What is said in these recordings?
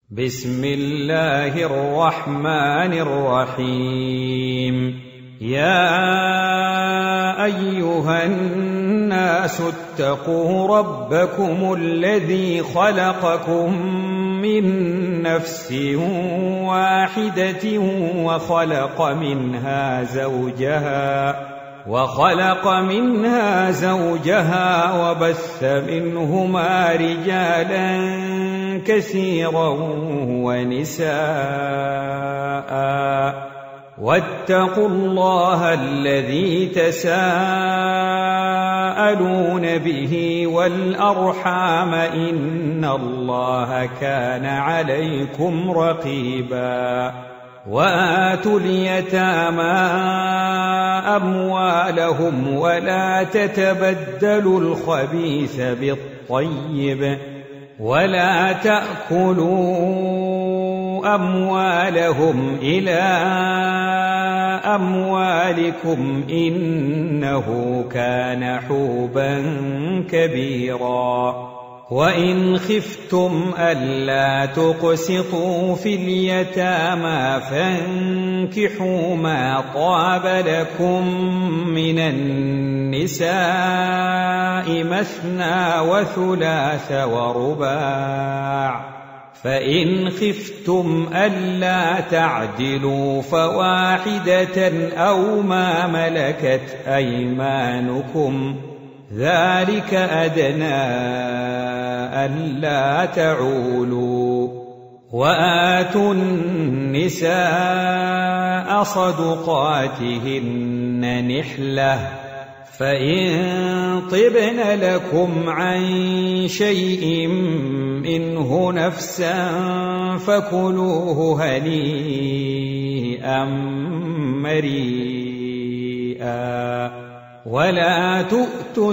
بسم الله الرحمن الرحيم. يا أيها الناس اتقوا ربكم الذي خلقكم من نفس واحدة وخلق منها زوجها وبث منهما رجالا كثيرا ونساء، واتقوا الله الذي تساءلون به والأرحام إن الله كان عليكم رقيبا. وآتوا اليتامى أموالهم ولا تتبدلوا الخبيث بالطيب ولا تأكلوا أموالهم إلى أموالكم إنه كان حوبا كبيرا. وإن خفتم ألا تقسطوا في اليتامى فانكحوا ما طاب لكم من النساء مثنى وثلاث ورباع، فإن خفتم ألا تعدلوا فواحدة أو ما ملكت أيمانكم ذلك أدنى ألا تعولوا. وآتوا النساء صدقاتهن نحلة، فإن طبن لكم عن شيء منه نفسا فكلوه هنيئا مريئا. ولا تؤتوا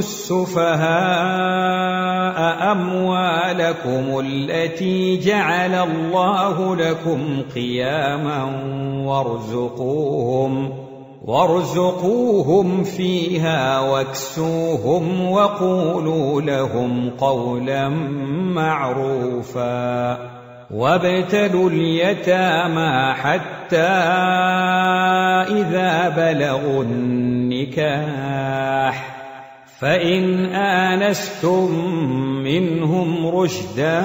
السفهاء أموالكم التي جعل الله لكم قياما وارزقوهم فيها واكسوهم وقولوا لهم قولا معروفا. وابتلوا اليتامى حتى إذا بلغوا النكاح، فإن آنستم منهم رشدا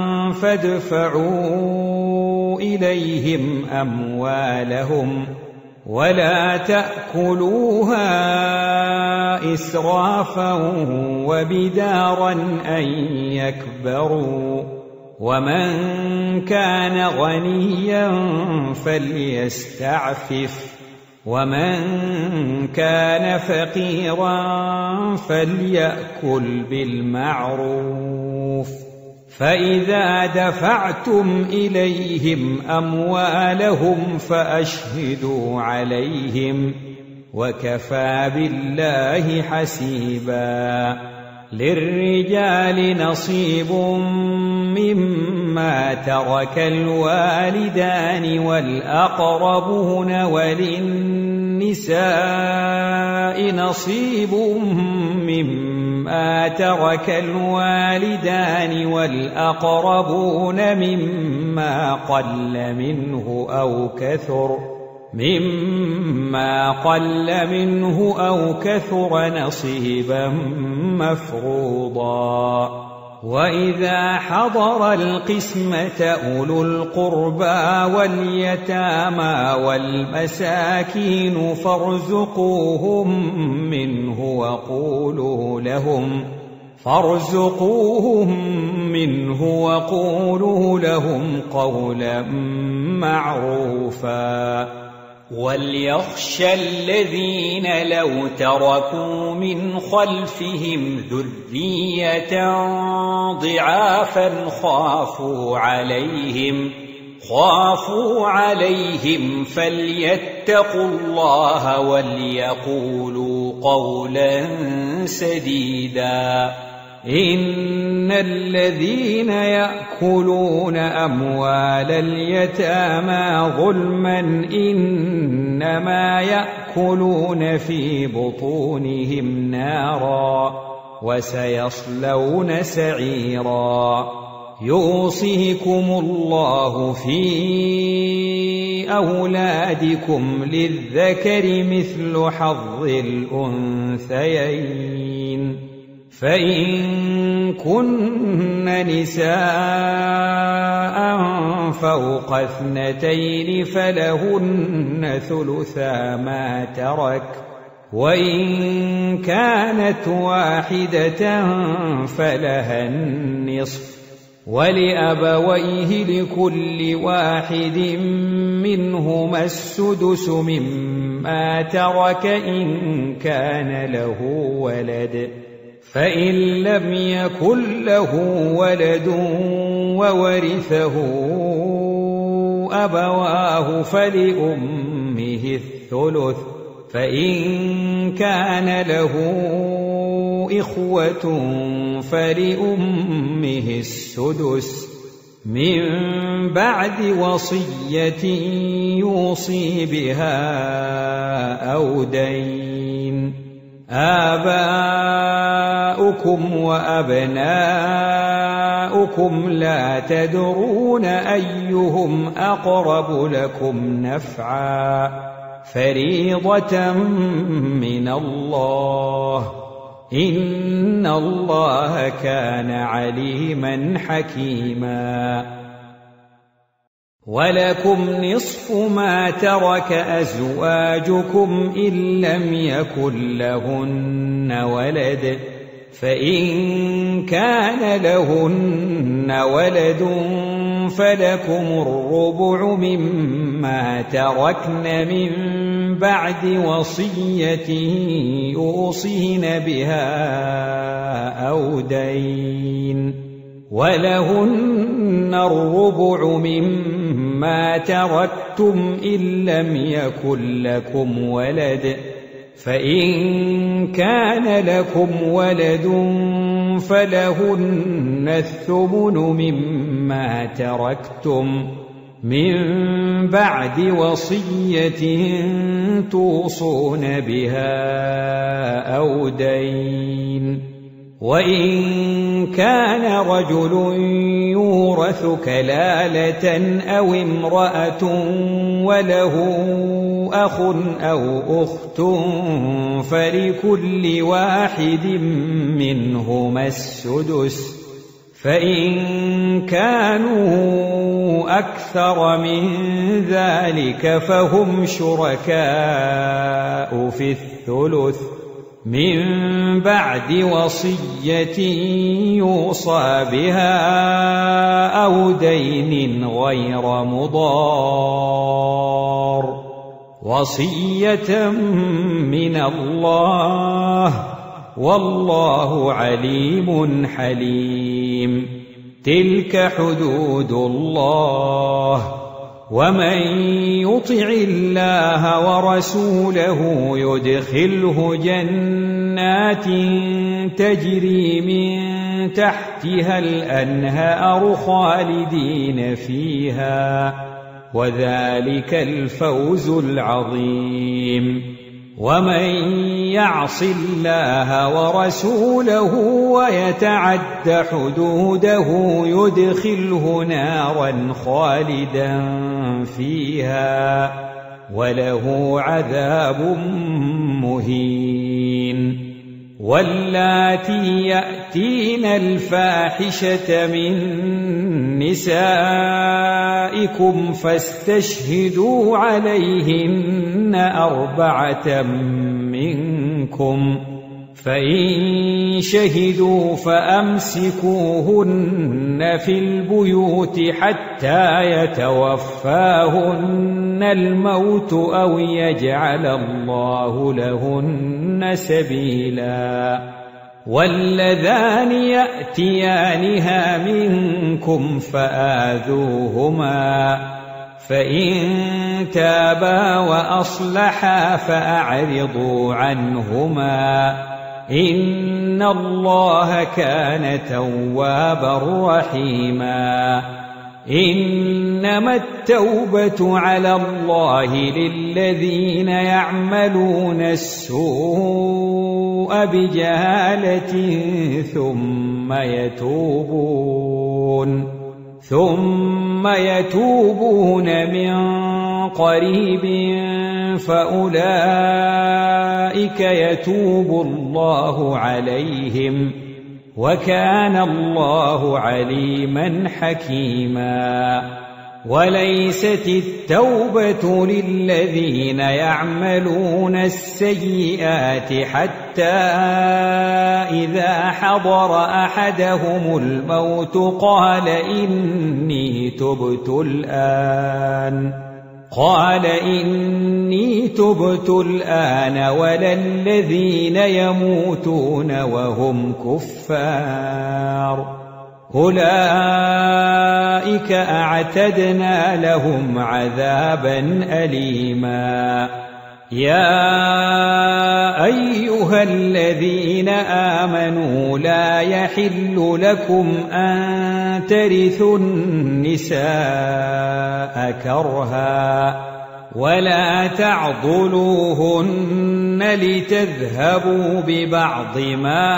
فادفعوا إليهم أموالهم ولا تأكلوها إسرافا وبدارا أن يكبروا. ومن كان غنيا فليستعفف، ومن كان فقيرا فليأكل بالمعروف. فإذا دفعتم إليهم أموالهم فأشهدوا عليهم، وكفى بالله حسيبا. للرجال نصيب مما ترك الوالدان والأقربون، وللنساء نصيب مما ترك الوالدان والأقربون مما قل منه أو كثر نصيبا مفروضا. وإذا حضر القسمة أولو القربى واليتامى والمساكين فارزقوهم منه وقولوا لهم قولا معروفا. وليخشى الذين لو تركوا من خلفهم ذرية ضعافا خافوا عليهم فليتقوا الله وليقولوا قولا سديدا. إن الذين يأكلون أموال اليتامى ظلما إنما يأكلون في بطونهم نارا وسيصلون سعيرا. يوصيكم الله في أولادكم للذكر مثل حظ الأنثيين فإن كن نساء فوق 2 فلهن ثلثا ما ترك وإن كانت واحدة فلها النصف ولأبويه لكل واحد منهما السدس مما ترك إن كان له ولد فإن لم يكن له ولد وورثه أبواه فلأمه الثلث فإن كان له إخوة فلأمه السدس من بعد وصية يوصي بها أو دين آباؤكم وأبناؤكم لا تدرون أيهم أقرب لكم نفعا فريضة من الله إن الله كان عليما حكيما ولكم نصف ما ترك أزواجكم إن لم يكن لهن ولد فإن كان لهن ولد فلكم الربع مما تركن من بعد وصية يوصين بها أو دين ولهن الربع مما تركتم إن لم يكن لكم ولد فإن كان لكم ولد فلهن الثمن مما تركتم من بعد وصية توصون بها أو دين وإن كان رجل يورث كلالة أو امرأة وله أخ أو أخت فلكل واحد منهما السدس فإن كانوا أكثر من ذلك فهم شركاء في الثلث من بعد وصية يوصى بها أو دين غير مضار وصية من الله والله عليم حليم تلك حدود الله ومن يطع الله ورسوله يدخله جنات تجري من تحتها الأنهار خالدين فيها وذلك الفوز العظيم ومن يعص الله ورسوله ويتعد حدوده يدخله نارا خالدا فيها وله عذاب مهين واللاتي يأتين الفاحشة من نسائكم فاستشهدوا عليهن 4 منكم فإن شهدوا فأمسكوهن في البيوت حتى يتوفاهن الموت أو يجعل الله لهن سبيلا واللذان يأتيانها منكم فآذوهما فإن تابا وأصلحا فأعرضوا عنهما إن الله كان توابا رحيما إنما التوبة على الله للذين يعملون السوء بجهالة ثم يتوبون من قريب فأولئك يتوب الله عليهم وكان الله عليما حكيما. وليست التوبة للذين يعملون السيئات حتى إذا حضر أحدهم الموت قال إني تبت الآن ولا الذين يموتون وهم كفار أولئك أعتدنا لهم عذابا أليما. يا أيها الذين آمنوا لا يحل لكم أن ترثوا النساء كرها ولا تعضلوهن لتذهبوا ببعض ما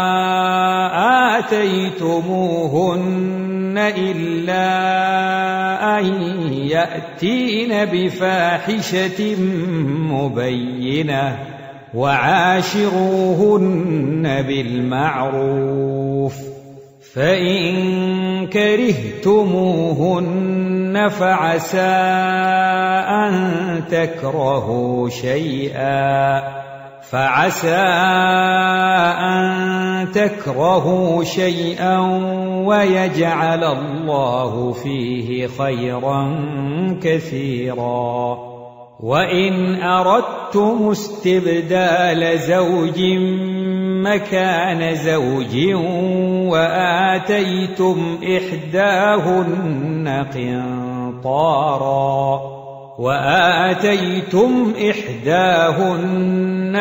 آتيتموهن إلا أن يأتين بفاحشة مبينة وعاشروهن بالمعروف فإن كرهتموهن فعسى أن تكرهوا شيئا ويجعل الله فيه خيرا كثيرا. وإن أردتم استبدال زوج مكان زوج وآتيتم إحداهن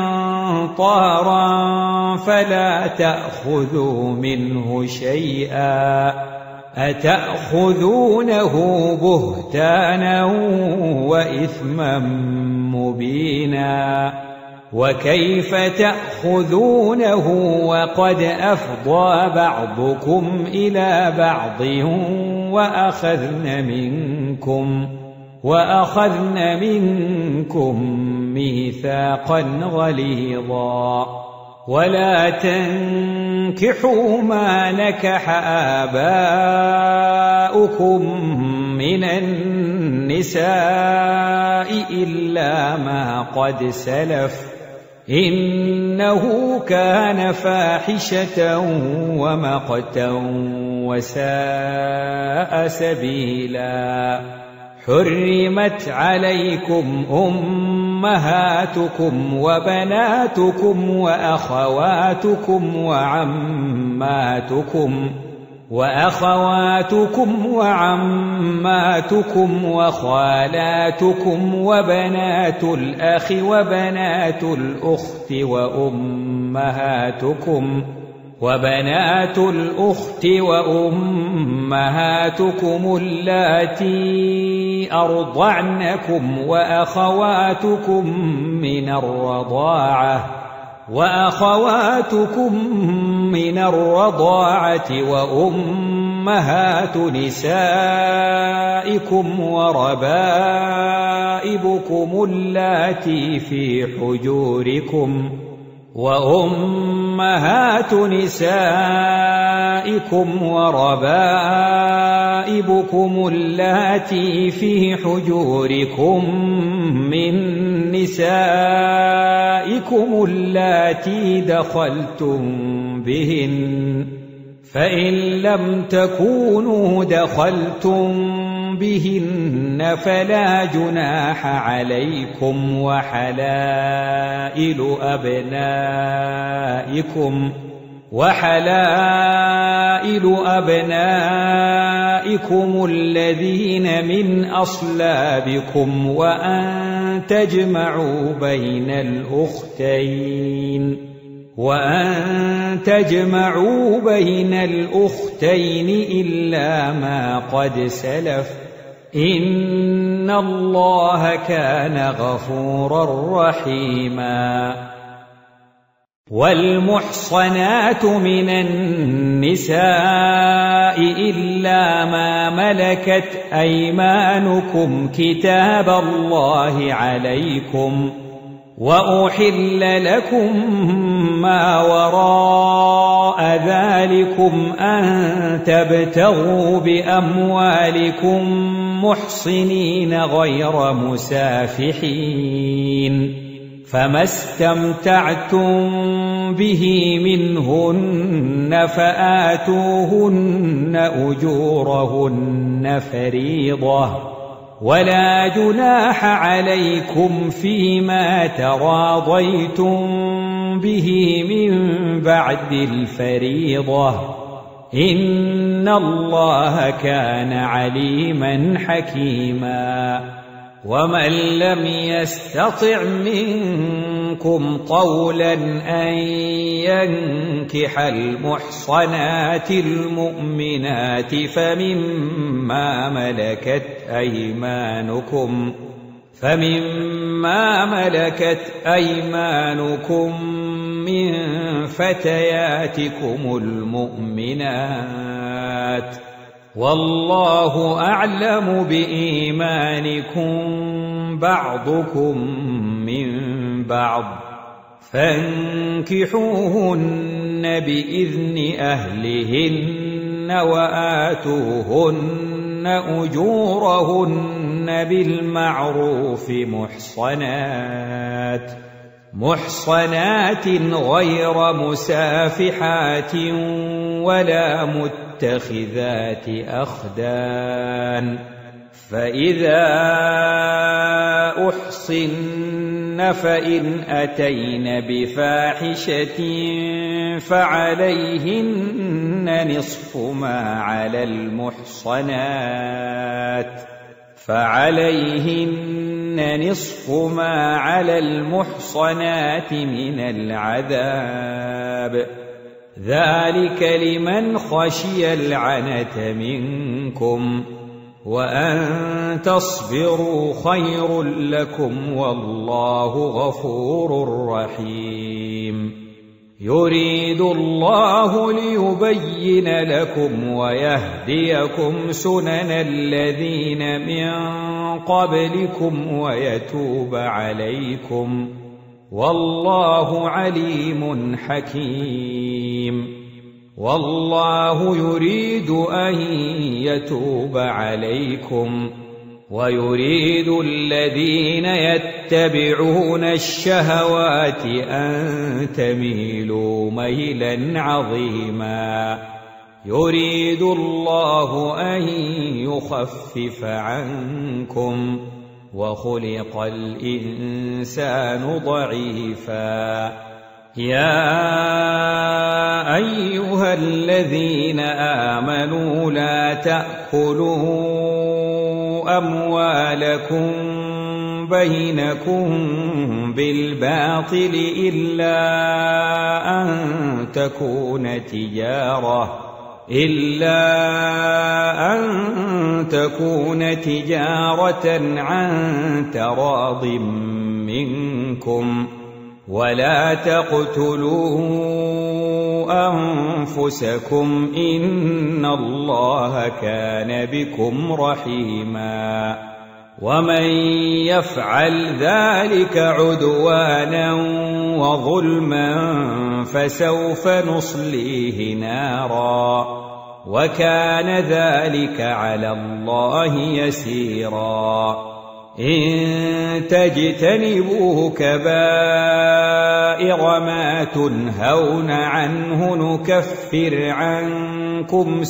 قنطارا فلا تأخذوا منه شيئا أتأخذونه بهتانا وإثما مبينا. وكيف تأخذونه وقد أفضى بعضكم إلى بعض وأخذن منكم ميثاقا غليظا. ولا تنكحوا ما نكح آباؤكم من النساء إلا ما قد سلف إنه كان فاحشة ومقتا وساء سبيلا. حرمت عليكم أمهاتكم وبناتكم وأخواتكم وعماتكم وخالاتكم وبنات الأخ وبنات الأخت وبنات الأخت وأمهاتكم اللاتي أرضعنكم وأخواتكم من الرضاعة وأمهات نسائكم وربائبكم اللاتي في حجوركم من نسائكم اللاتي دخلتم بهن فإن لم تكونوا دخلتم بهن فلا جناح عليكم. وحلائل أبنائكم الذين من أصلابكم وأن تجمعوا بين الأختين وأن تجمعوا بين الأختين إلا ما قد سلف إن الله كان غفورا رحيما. والمحصنات من النساء إلا ما ملكت أيمانكم كتاب الله عليكم، وأحل لكم ما وراء ذلكم أن تبتغوا بأموالكم محصنين غير مسافحين، فما استمتعتم به منهن فآتوهن أجورهن فريضة، ولا جناح عليكم فيما تراضيتم به من بعد الفريضة، إن الله كان عليما حكيما. ومن لم يستطع منكم طولا أن ينكح المحصنات المؤمنات فمما ملكت أيمانكم من فتياتكم المؤمنات، والله أعلم بإيمانكم بعضكم من بعض، فانكحوهن بإذن أهلهن وآتوهن أجورهن بالمعروف محصنات غير مسافحات ولا متخذات أخدان، فإذا أحصن فإن أتين بفاحشة فعليهن نصف ما على المحصنات من العذاب، ذلك لمن خشي العنة منكم، وأن تصبروا خير لكم والله غفور رحيم. يريد الله ليبين لكم ويهديكم سنن الذين من قبلكم ويتوب عليكم، والله عليم حكيم. والله يريد أن يتوب عليكم، ويريد الذين يتبعون الشهوات أن تميلوا ميلا عظيما. يريد الله أن يخفف عنكم، وخلق الإنسان ضعيفا. يا أيها الذين آمنوا لا تأكلوا أموالكم بينكم بالباطل إلا أن تكون تجارة عن تراض منكم، ولا تقتلوا أنفسكم إن الله كان بكم رحيما. ومن يفعل ذلك عدوانا وظلما فسوف نصليه نارا، وكان ذلك على الله يسيرا. إن تجتنبوا كبائر ما تنهون عنه نكفر عنكم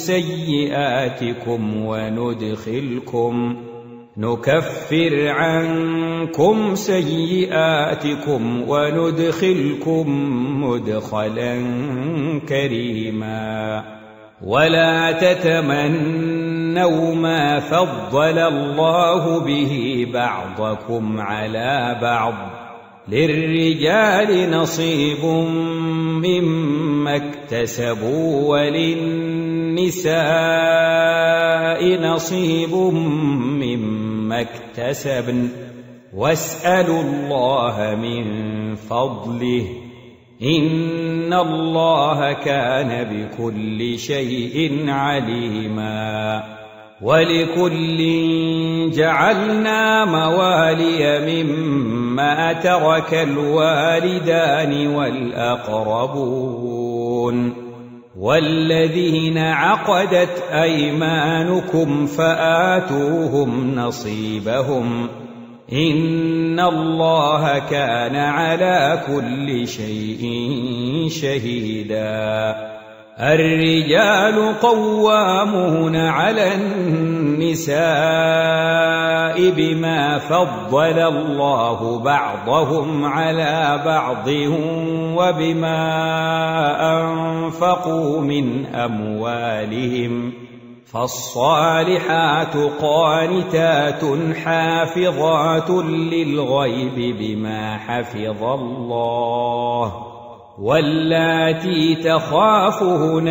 سيئاتكم وندخلكم مدخلا كريما. ولا تتمنوا ما فضل الله به بعضكم على بعض، للرجال نصيب مما اكتسبوا وللنساء نصيب مما اكتسبن واسألوا الله من فضله إن الله كان بكل شيء عليما ولكل جعلنا موالي مما ترك الوالدان والأقربون والذين عقدت أيمانكم فآتوهم نصيبهم إن الله كان على كل شيء شهيدا الرجال قوامون على النساء بما فضل الله بعضهم على بعض وبما أنفقوا من أموالهم فالصالحات قانتات حافظات للغيب بما حفظ الله واللاتي تخافون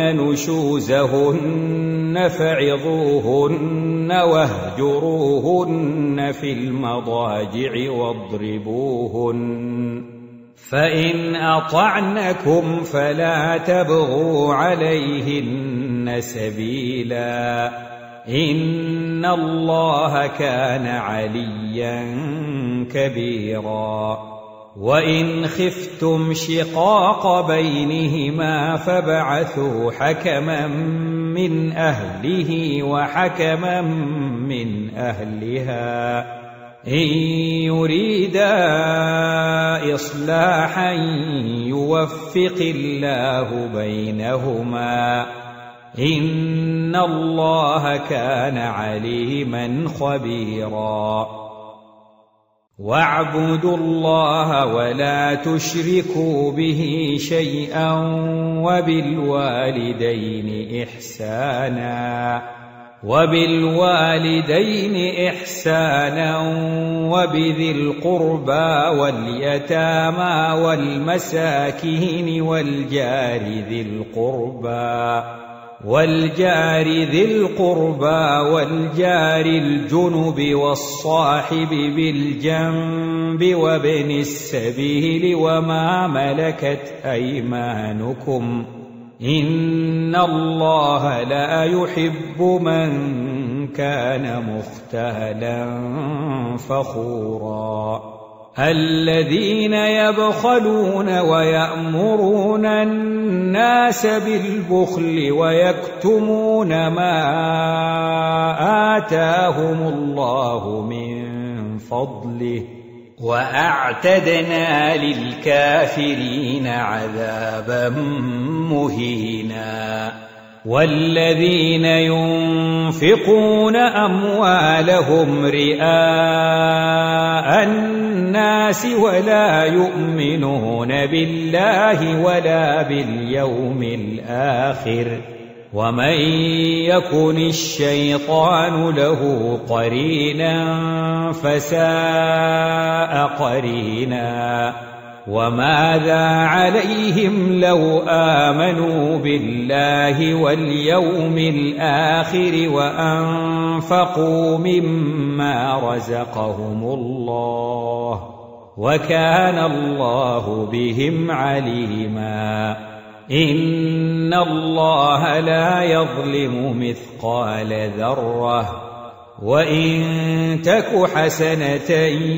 نشوزهن فعظوهن واهجروهن في المضاجع واضربوهن فإن أطعنكم فلا تبغوا عليهن سبيلا إن الله كان عليا كبيرا وإن خفتم شقاق بينهما فابعثوا حكما من أهله وحكما من أهلها إن يريدا إصلاحا يوفق الله بينهما إن الله كان عليما خبيرا واعبدوا الله ولا تشركوا به شيئا وبالوالدين إحسانا وبذي القربى واليتامى والمساكين والجار ذي القربى والجار الجنب والصاحب بالجنب وابن السبيل وما ملكت أيمانكم إن الله لا يحب من كان مختالا فخورا الذين يبخلون ويأمرون الناس بالبخل ويكتمون ما آتاهم الله من فضله وأعتدنا للكافرين عذابا مهينا والذين ينفقون أموالهم رئاء الناس ولا يؤمنون بالله ولا باليوم الآخر ومن يكن الشيطان له قرينا فساء قرينا وماذا عليهم لو آمنوا بالله واليوم الآخر وأنفقوا مما رزقهم الله وكان الله بهم عليما إن الله لا يظلم مثقال ذرة وإن تك حسنة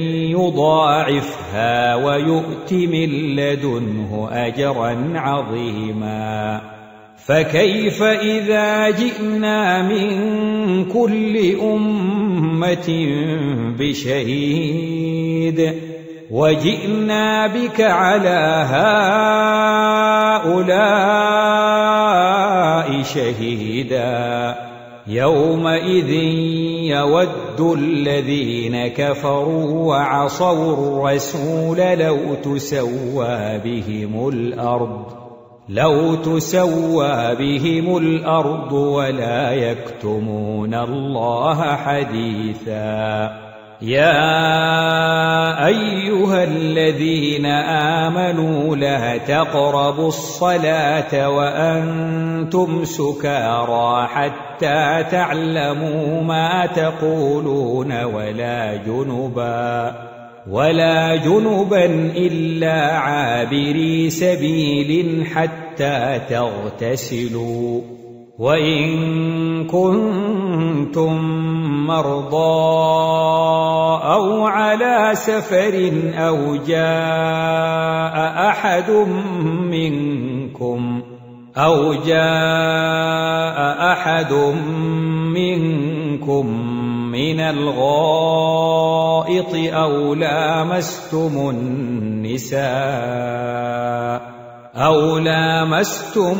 يضاعفها ويؤت من لدنه أجرا عظيما فكيف إذا جئنا من كل أمة بشهيد وجئنا بك على هؤلاء شهيدا يومئذ يود الذين كفروا وعصوا الرسول لو تسوى بهم الأرض ولا يكتمون الله حديثا يا أيها الذين آمنوا لا تقربوا الصلاة وأنتم سكارى حتى تعلموا ما تقولون ولا جنبا إلا عابري سبيل حتى تغتسلوا وإن كنتم مرضى أو على سفر أو جاء أحد منكم من الغائط أو لامستم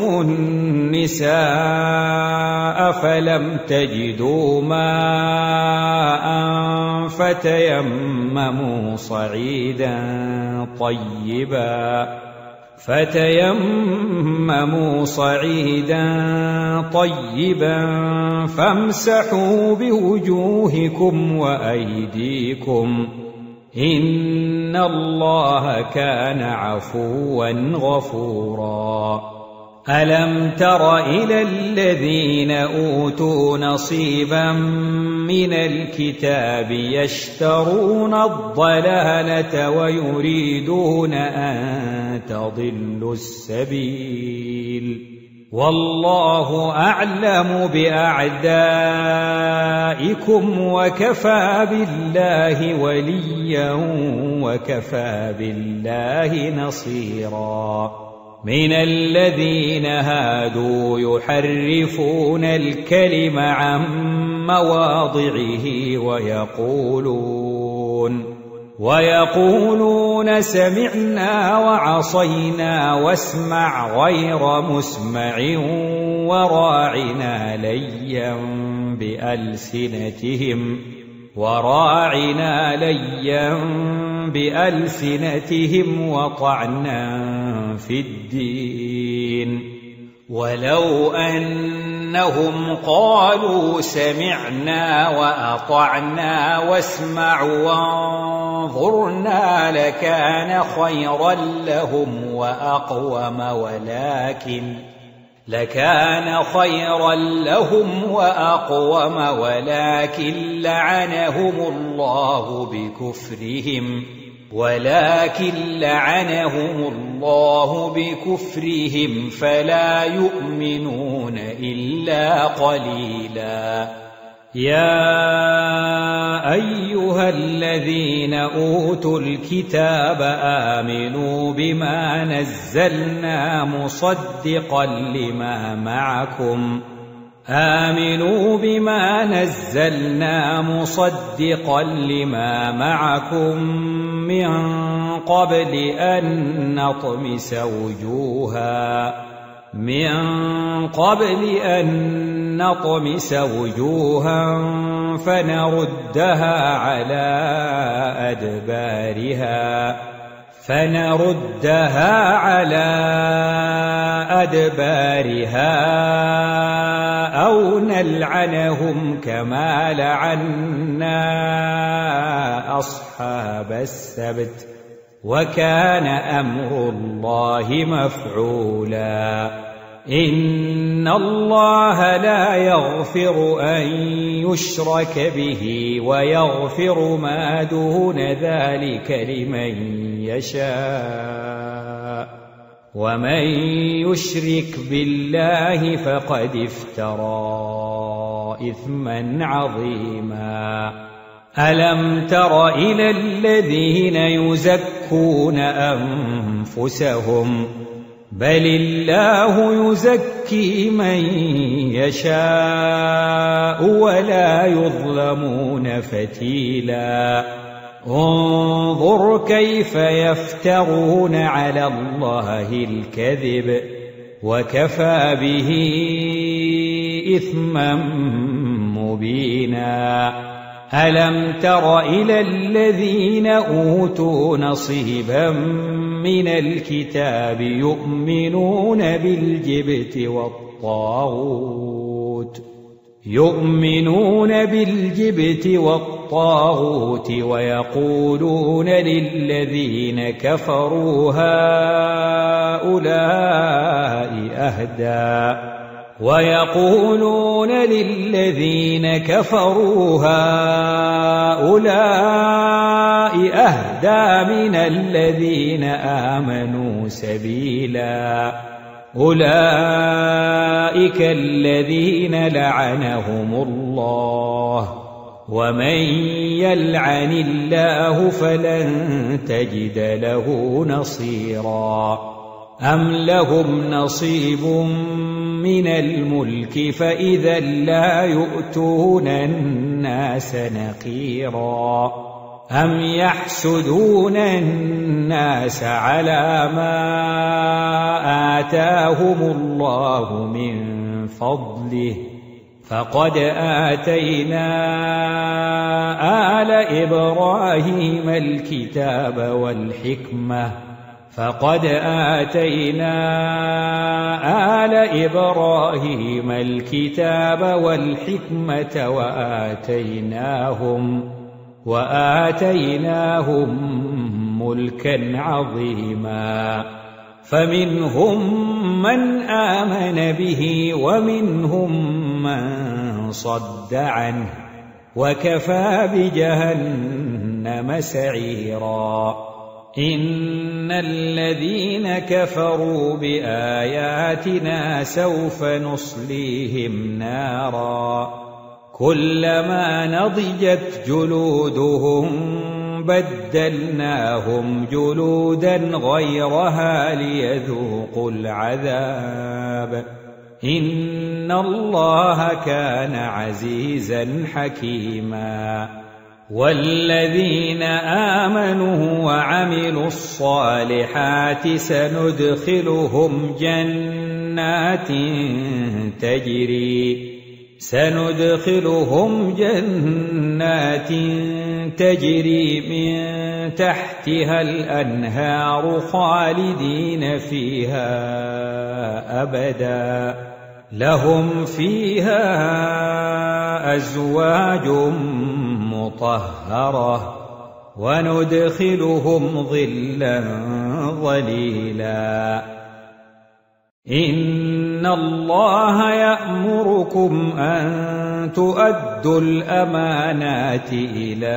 النساء فلم تجدوا ماء فتيمموا صعيدا طيبا فامسحوا بوجوهكم وأيديكم إن الله كان عفوا غفورا ألم تر إلى الذين أوتوا نصيبا من الكتاب يشترون الضلالة ويريدون أن تضلوا السبيل والله أعلم بأعدائكم وكفى بالله وليا وكفى بالله نصيرا من الذين هادوا يحرفون الكلم عن مواضعه ويقولون سمعنا وعصينا واسمع غير مسمع وراعنا ليا بألسنتهم وطعنا في الدين ولو أنهم قالوا سمعنا وأطعنا واسمع وانظرنا لكان خيرا لهم وأقوم ولكن لعنهم الله بكفرهم فلا يؤمنون إلا قليلا يا أيها الذين أوتوا الكتاب آمنوا بما نزلنا مصدقا لما معكم من قبل أن نطمس وجوها فنردها على أدبارها أو نلعنهم كما لعنا أصحاب السبت وكان أمر الله مفعولا إن الله لا يغفر أن يشرك به ويغفر ما دون ذلك لمن يشاء ومن يشرك بالله فقد افترى إثما عظيما ألم تر إلى الذين يزكون أنفسهم بل الله يزكي من يشاء ولا يظلمون فتيلا انظر كيف يفترون على الله الكذب وكفى به إثما مبينا ألم تر إلى الذين أوتوا نصيبا من الكتاب يؤمنون بالجبت والطاغوت الطاغوت ويقولون للذين كفروا هؤلاء أهدى من الذين آمنوا سبيلا أولئك الذين لعنهم الله ومن يلعن الله فلن تجد له نصيرا أم لهم نصيب من الملك فإذا لا يؤتون الناس نقيرا أم يحسدون الناس على ما آتاهم الله من فضله فقد آتينا آل إبراهيم الكتاب والحكمة وآتيناهم ملكا عظيما فمنهم من آمن به ومنهم من صد عنه وكفى بجهنم سعيرا إن الذين كفروا بآياتنا سوف نصليهم نارا كلما نضجت جلودهم بدلناهم جلودا غيرها ليذوقوا العذاب إن الله كان عزيزا حكيما والذين آمنوا وعملوا الصالحات سندخلهم جنات تجري من تحتها الأنهار خالدين فيها أبدا لهم فيها أزواج مطهرة وندخلهم ظلا ظليلا إن الله يأمركم أن تؤدوا الأمانات إلى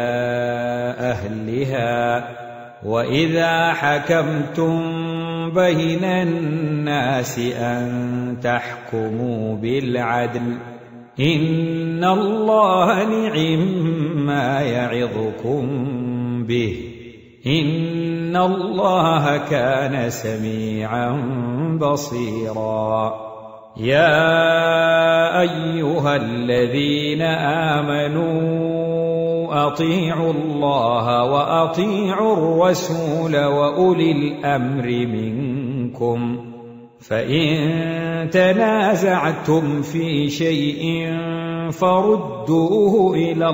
أهلها وإذا حكمتم بين الناس أن تحكموا بالعدل إن الله نعم يعظكم به إن الله كان سميعا بصيرا يا أيها الذين آمنوا أطيعوا الله وأطيعوا الرسول وأولي الأمر منكم فإن تنازعتم في شيء فردوه إلى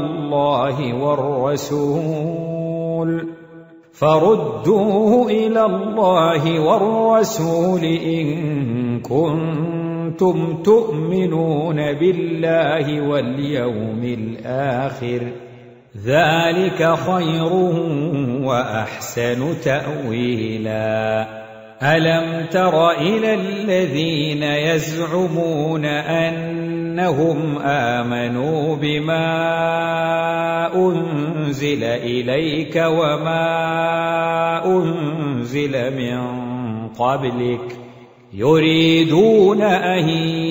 الله والرسول إن كنتم تؤمنون بالله واليوم الآخر ذلك خير وأحسن تأويلا ألم تر إلى الذين يزعمون أنهم آمنوا بما أنزل إليك وما أنزل من قبلك يريدون أن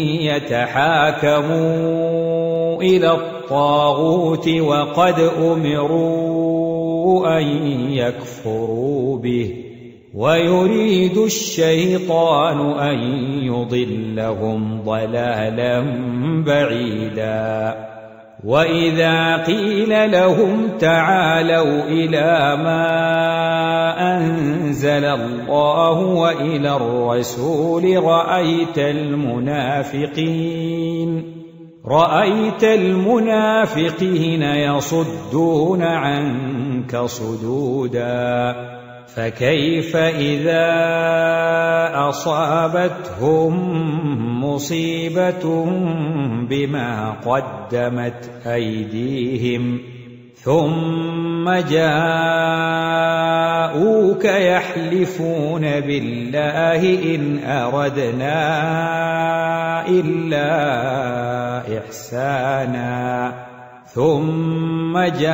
يتحاكموا إلى الطاغوت وقد أمروا أن يكفروا به ويريد الشيطان أن يضلهم ضلالا بعيدا وإذا قيل لهم تعالوا إلى ما أنزل الله وإلى الرسول رأيت المنافقين يصدون عنك صدودا فكيف إذا أصابتهم مصيبة بما قدمت أيديهم ثم جاءوك يحلفون بالله إن أردنا إلا إحسانا ثم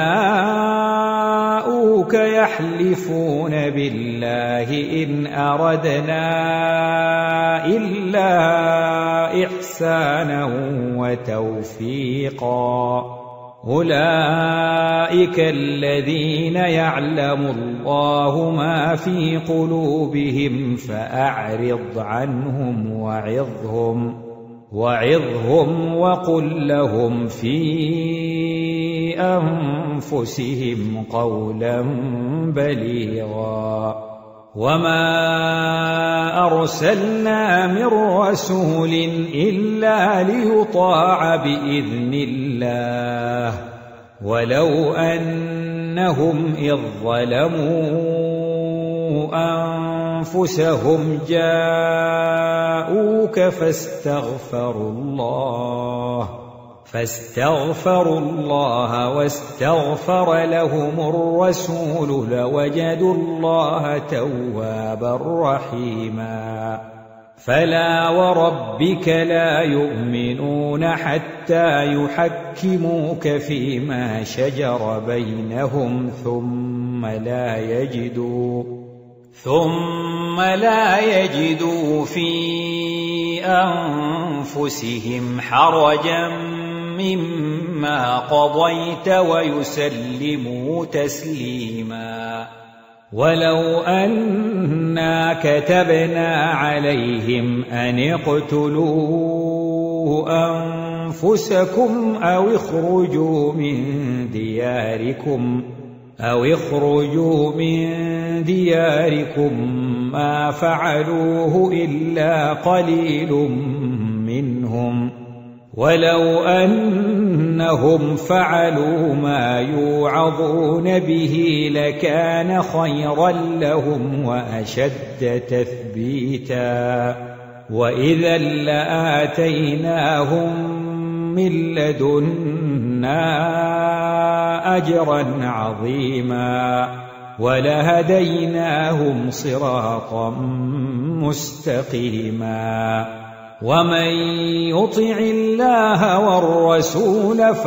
جاءوك يحلفون بالله إن أردنا إلا إحسانا وتوفيقا أولئك الذين يعلم الله ما في قلوبهم فأعرض عنهم وعظهم وقل لهم في أنفسهم قولا بليغا وما أرسلنا من رسول إلا ليطاع بإذن الله ولو أنهم إذ ظلموا أنفسهم جاءوك فاستغفروا الله واستغفر لهم الرسول لوجدوا الله توابا رحيما فلا وربك لا يؤمنون حتى يحكموك فيما شجر بينهم ثم لا يجدوا في أنفسهم حرجا مما قضيت ويسلموا تسليما ولو أنا كتبنا عليهم أن اقتلوا أنفسكم أو اخرجوا من دياركم ما فعلوه إلا قليل منهم ولو أنهم فعلوا ما يوعظون به لكان خيرا لهم وأشد تثبيتا وإذا لآتيناهم من لدنا أجرا عظيما ولهديناهم صراطا مستقيما ومن يطع الله والرسول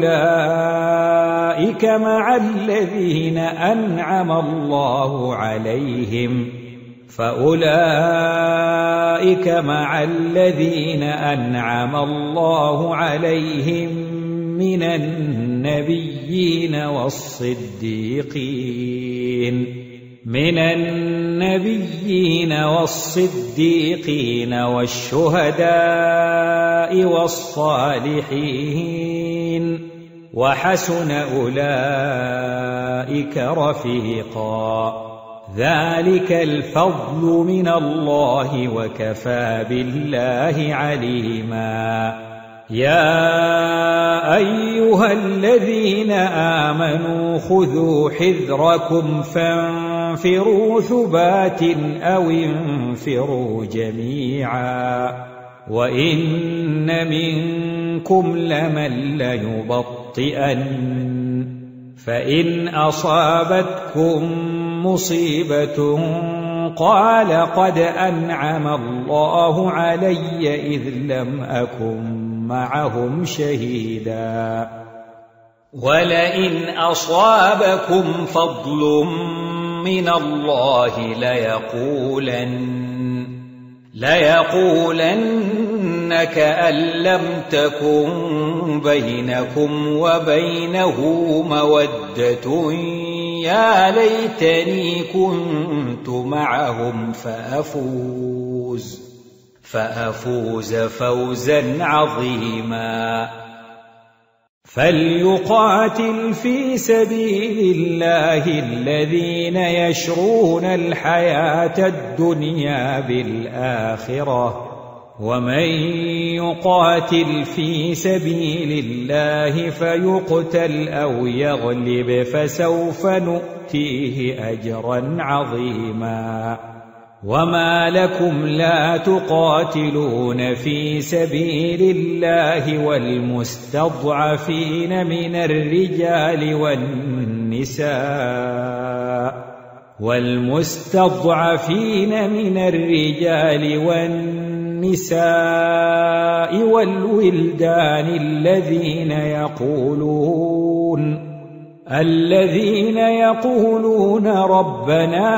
فأولئك مع الذين أنعم الله عليهم من النبيين والصديقين والشهداء والصالحين وحسن أولئك رفيقا ذلك الفضل من الله وكفى بالله عليما يا أيها الذين آمنوا خذوا حذركم فانفروا ثبات أو انفروا جميعا وإن منكم لمن ليبطئن فإن أصابتكم مصيبة قال قد أنعم الله علي إذ لم أكن معهم شهيدا ولئن أصابكم فضل من الله ليقولن كأن لم تكن بينكم وبينه مودة يا ليتني كنت معهم فأفوز فوزا عظيما فليقاتل في سبيل الله الذين يشرون الحياة الدنيا بالآخرة ومن يقاتل في سبيل الله فيقتل أو يغلب فسوف نؤتيه أجرا عظيما وما لكم لا تقاتلون في سبيل الله والمستضعفين من الرجال والنساء والولدان الذين يقولون ربنا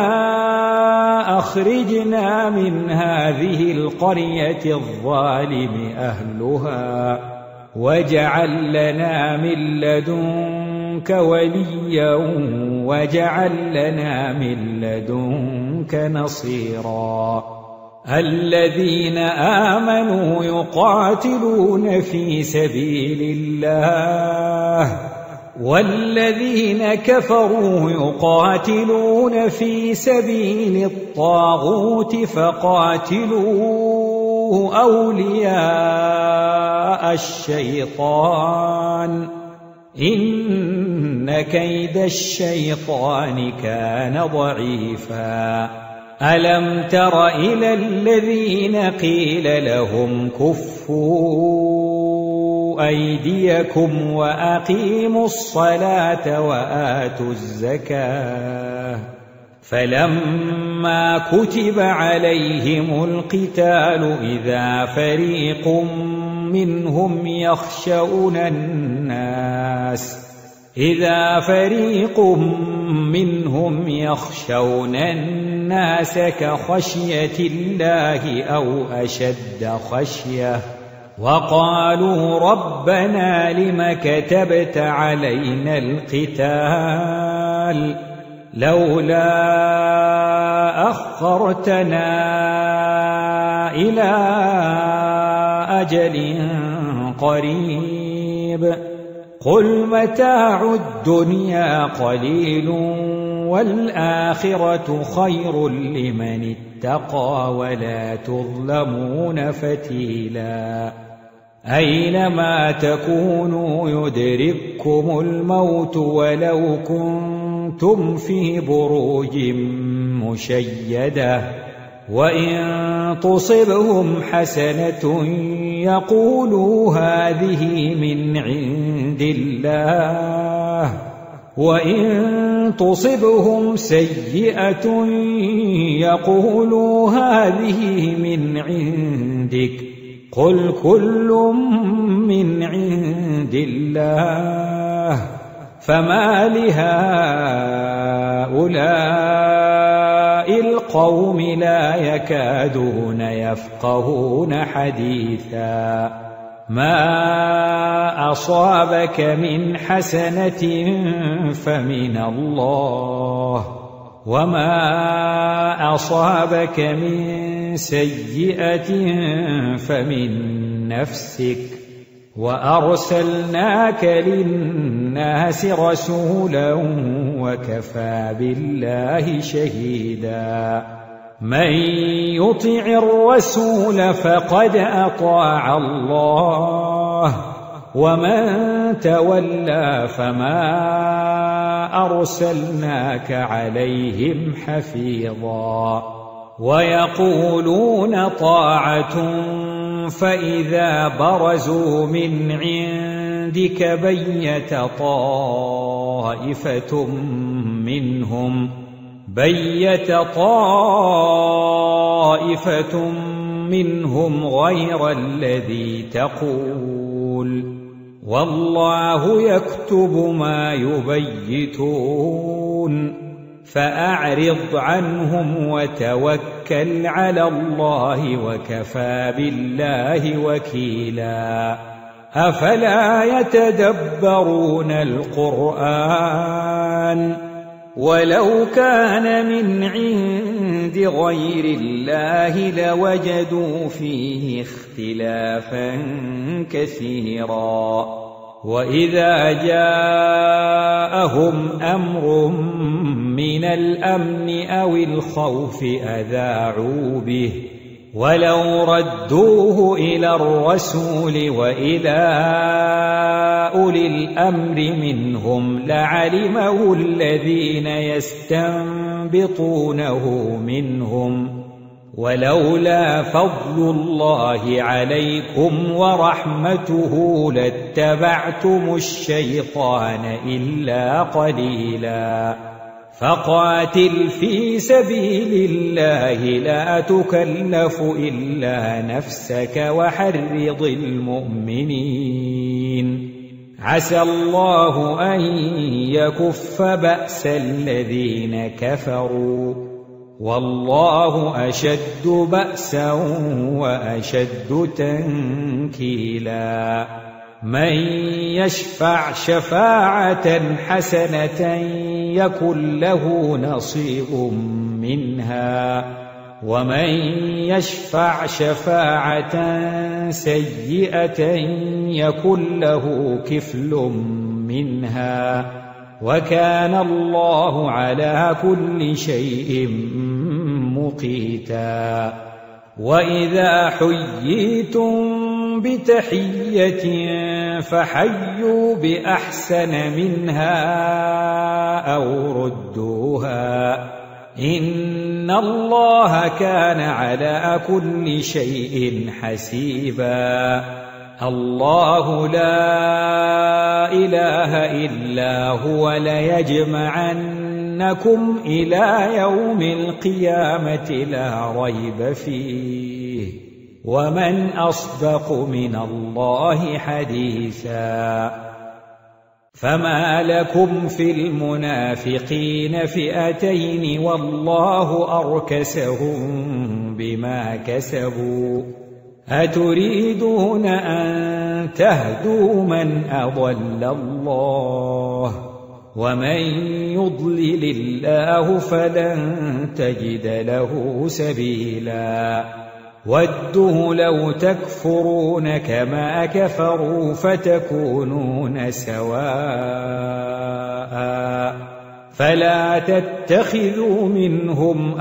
أخرجنا من هذه القرية الظالم أهلها واجعل لنا من لدنك وليا واجعل لنا من لدنك نصيرا. الذين آمنوا يقاتلون في سبيل الله والذين كفروا يقاتلون في سبيل الطاغوت فقاتلوا أولياء الشيطان إن كيد الشيطان كان ضعيفا. ألم تر إلى الذين قيل لهم كفوا أيديكم وأقيموا الصلاة وآتوا الزكاة فلما كتب عليهم القتال إذا فريق منهم يخشون الناس كخشية الله أو أشد خشية وقالوا ربنا لم كتبت علينا القتال لولا أخرتنا إلى أجل قريب قل متاع الدنيا قليل والآخرة خير لمن اتقى ولا تظلمون فتيلا. أينما تكونوا يدرككم الموت ولو كنتم في بروج مشيدة وإن تصبهم حسنة يقولوا هذه من عند الله وإن تصبهم سيئة يقولوا هذه من عندك قل كل من عند الله فما لهؤلاء القوم لا يكادون يفقهون حديثا. ما أصابك من حسنة فمن الله وما أصابك من سيئة فمن نفسك وأرسلناك للناس رسولا وكفى بالله شهيدا. من يطع الرسول فقد أطاع الله ومن تولى فما أرسلناك عليهم حفيظا. ويقولون طاعة فإذا برزوا من عندك بيت طائفة منهم غير الذي تقول والله يكتب ما يبيتون فأعرض عنهم وتوكل على الله وكفى بالله وكيلا. أفلا يتدبرون القرآن ولو كان من عند غير الله لوجدوا فيه اختلافا كثيرا. وإذا جاءهم أمر من الأمن أو الخوف أذاعوا به ولو ردوه إلى الرسول وإلى أولي الأمر منهم لعلمه الذين يستنبطونه منهم ولولا فضل الله عليكم ورحمته لاتبعتم الشيطان إلا قليلا فقاتل في سبيل الله لا تكلف إلا نفسك وحرض المؤمنين عسى الله أن يكف بأس الذين كفروا والله أشد بأسا وأشد تنكيلا من يشفع شفاعة حسنة يكن له نصيب منها ومن يشفع شفاعة سيئة يكن له كفل منها وكان الله على كل شيء مقيتا وإذا حييتم بتحية فحيوا بأحسن منها أو ردوها إن الله كان على كل شيء حسيبا الله لا إله إلا هو ليجمعنكم إلى يوم القيامة لا ريب فيه ومن أصدق من الله حديثا فما لكم في المنافقين فئتين والله أركسهم بما كسبوا أتريدون أن تهدوا من أضل الله ومن يضلل الله فلن تجد له سبيلا ودوا لو تكفرون كما كفروا فتكونون سواء فلا تتخذوا منهم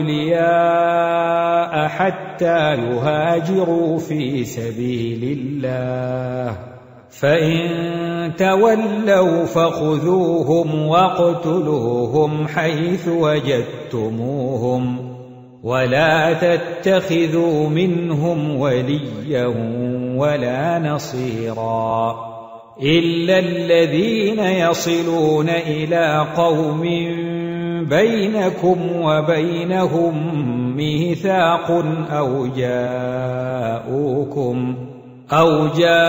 أولياء حتى يهاجروا في سبيل الله فإن تولوا فخذوهم واقتلوهم حيث وجدتموهم ولا تتخذوا منهم وليا ولا نصيرا إلا الذين يصلون إلى قوم بينكم وبينهم ميثاق أو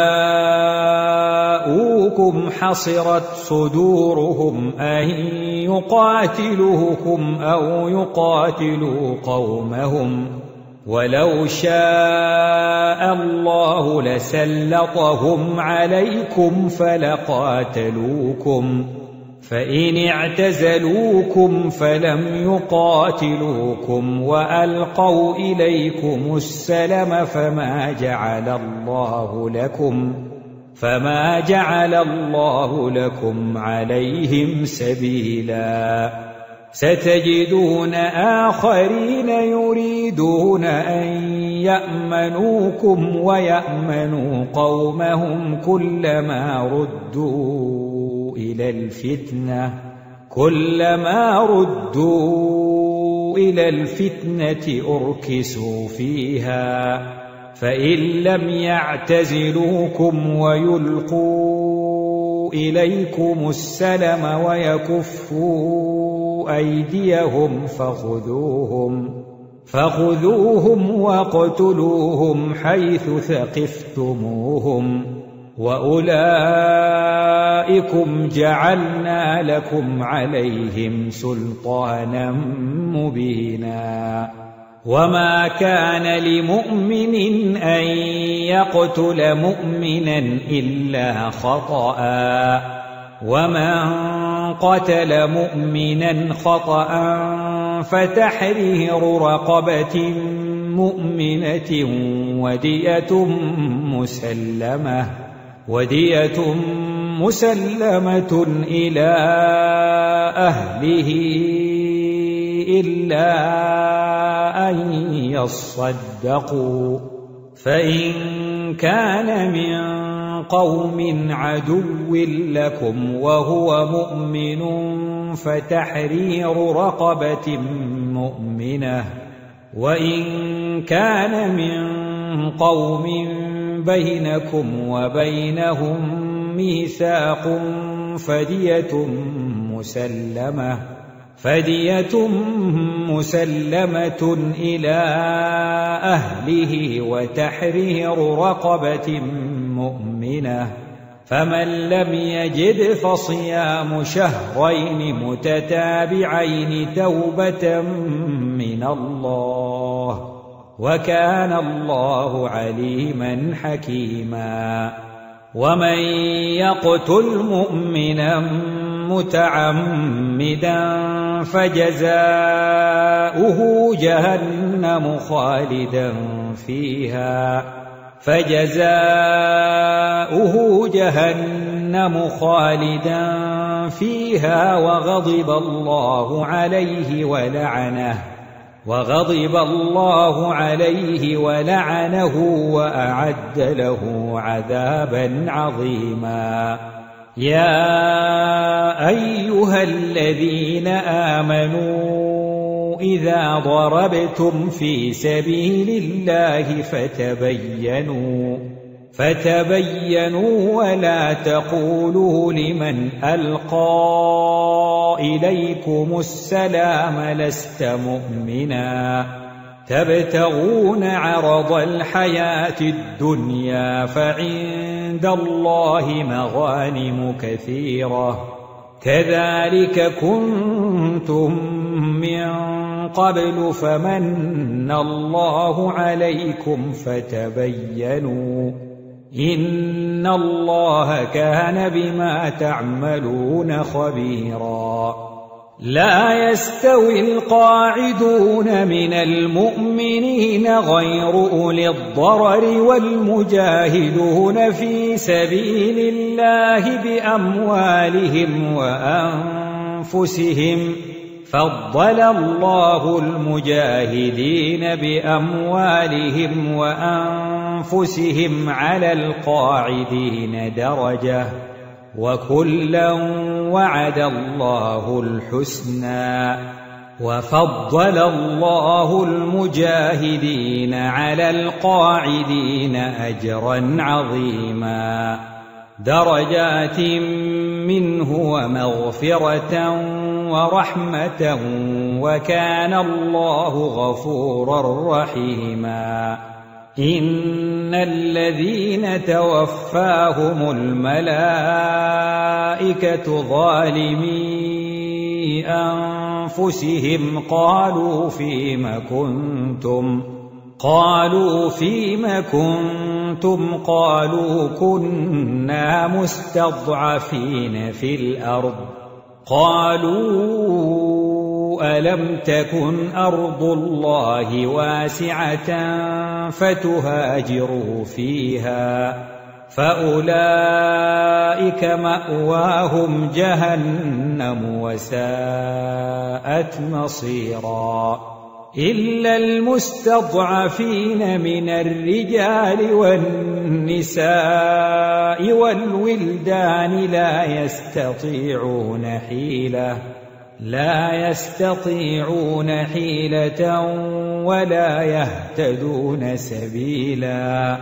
جاءوكم حصرت صدورهم أن يقاتلوكم أو يقاتلوا قومهم ولو شاء الله لسلطهم عليكم فلقاتلوكم فإن اعتزلوكم فلم يقاتلوكم وألقوا إليكم السلم فما جعل الله لكم عليهم سبيلا ستجدون آخرين يريدون أن يأمنوكم ويأمنوا قومهم كلما ردوا إلى الفتنة أركسوا فيها فإن لم يعتزلوكم ويلقوا إليكم السلم ويكفوا أيديهم فخذوهم واقتلوهم حيث ثقفتموهم وأولئكم جعلنا لكم عليهم سلطانا مبينا وما كان لمؤمن أن يقتل مؤمنا إلا خطأ ومن قتل مؤمنا خطأ فتحرير رقبة مؤمنة ودية مسلمة إلى أهله إلا أن يصدقوا فإن كان من قوم عدو لكم وهو مؤمن فتحرير رقبة مؤمنة وإن كان من قوم بينكم وبينهم ميثاق فدية مسلمة إلى أهله وتحرير رقبة مؤمنة، فمن لم يجد فصيام شهرين متتابعين توبة من الله، وكان الله عليما حكيما. ومن يقتل مؤمنا متعمدا فجزاؤه جهنم خالدا فيها وغضب الله عليه ولعنه وأعد له عذابا عظيما. يا أيها الذين آمنوا إذا ضربتم في سبيل الله فتبينوا ولا تقولوا لمن ألقى إليكم السلام لست مؤمنا، تبتغون عرض الحياة الدنيا فعند الله مغانم كثيرة، كذلك كنتم من قبل فمن الله عليكم فتبينوا، إن الله كان بما تعملون خبيرا. لا يستوي القاعدون من المؤمنين غير أولي الضرر والمجاهدون في سبيل الله بأموالهم وأنفسهم، فضل الله المجاهدين بأموالهم وأنفسهم على القاعدين درجة، وكلا وعد الله الحسنى، وفضل الله المجاهدين على القاعدين أجرا عظيما، درجات منه ومغفرة ورحمة، وكان الله غفورا رحيما. إن الذين توفاهم الملائكة ظالمي أنفسهم قالوا فيم كنتم قالوا كنا مستضعفين في الأرض، قالوا ألم تكن أرض الله واسعة فتهاجروا فيها، فأولئك مأواهم جهنم وساءت مصيرا. إلا المستضعفين من الرجال والنساء والولدان لا يستطيعون حيلة ولا يهتدون سبيلا،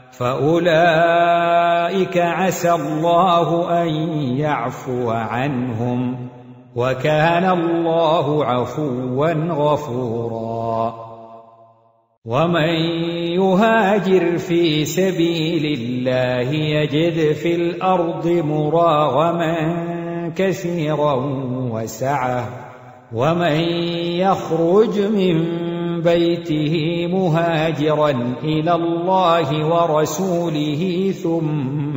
فأولئك عسى الله أن يعفو عنهم، وكان الله عفوا غفورا. ومن يهاجر في سبيل الله يجد في الأرض مراغما كثيرا وسعة، ومن يخرج من بيته مهاجرا إلى الله ورسوله ثم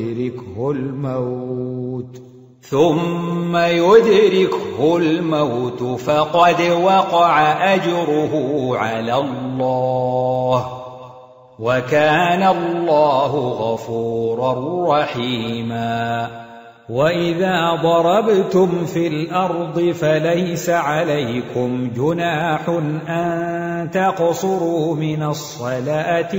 يدركه الموت فقد وقع أجره على الله، وكان الله غفورا رحيما. وإذا ضربتم في الأرض فليس عليكم جناح أن تقصروا من الصلاة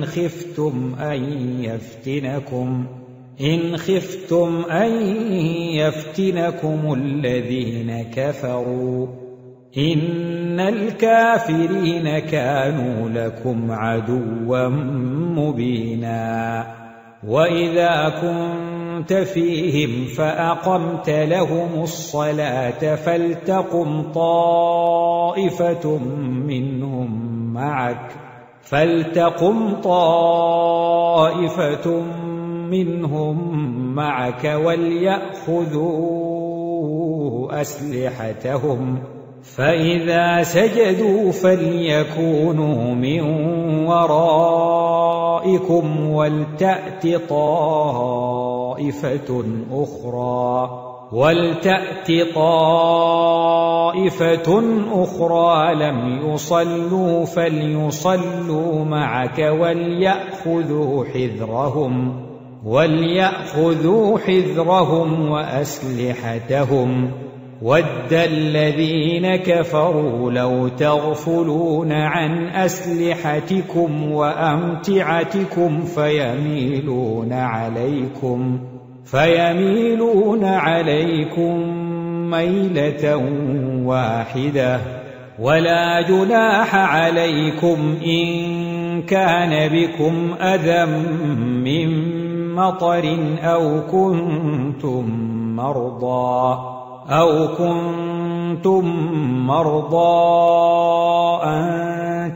إن خفتم أن يفتنكم الذين كفروا، إن الكافرين كانوا لكم عدوا مبينا وإذا كنت فيهم فأقمت لهم الصلاة فلتقم طائفة منهم معك وليأخذوا أسلحتهم فإذا سجدوا فليكونوا من ورائكم ولتأت طائفة أخرى لم يصلوا فليصلوا معك وليأخذوا حذرهم وأسلحتهم ود الذين كفروا لو تغفلون عن أسلحتكم وأمتعتكم فيميلون عليكم ميلة واحدة ولا جناح عليكم إن كان بكم أذى من مطر أو كنتم مرضى أن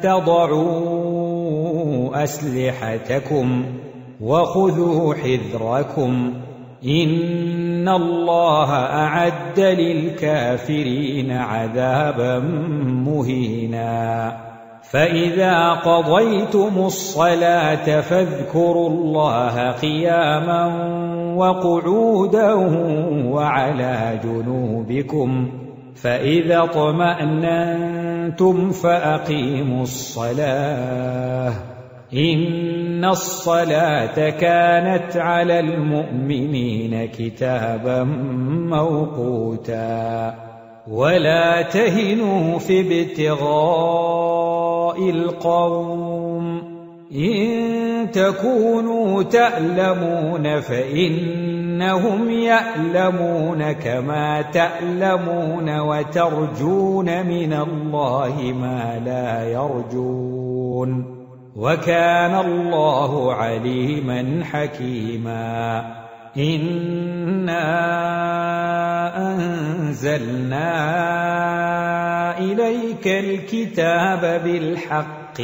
تضعوا أسلحتكم وخذوا حذركم إن الله أعد للكافرين عذابا مهينا فإذا قضيتم الصلاة فاذكروا الله قياما وقعودا وعلى جنوبكم فإذا اطمأننتم فأقيموا الصلاة إن الصلاة كانت على المؤمنين كتابا موقوتا ولا تهنوا في ابتغاء القوم إن تكونوا تألمون فإنهم يألمون كما تألمون وترجون من الله ما لا يرجون وكان الله عليما حكيما إنا أنزلنا إليك الكتاب بالحق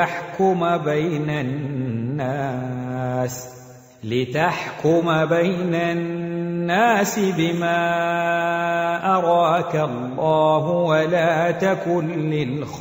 لتحكم بين الناس بما أراك الله ولا تكن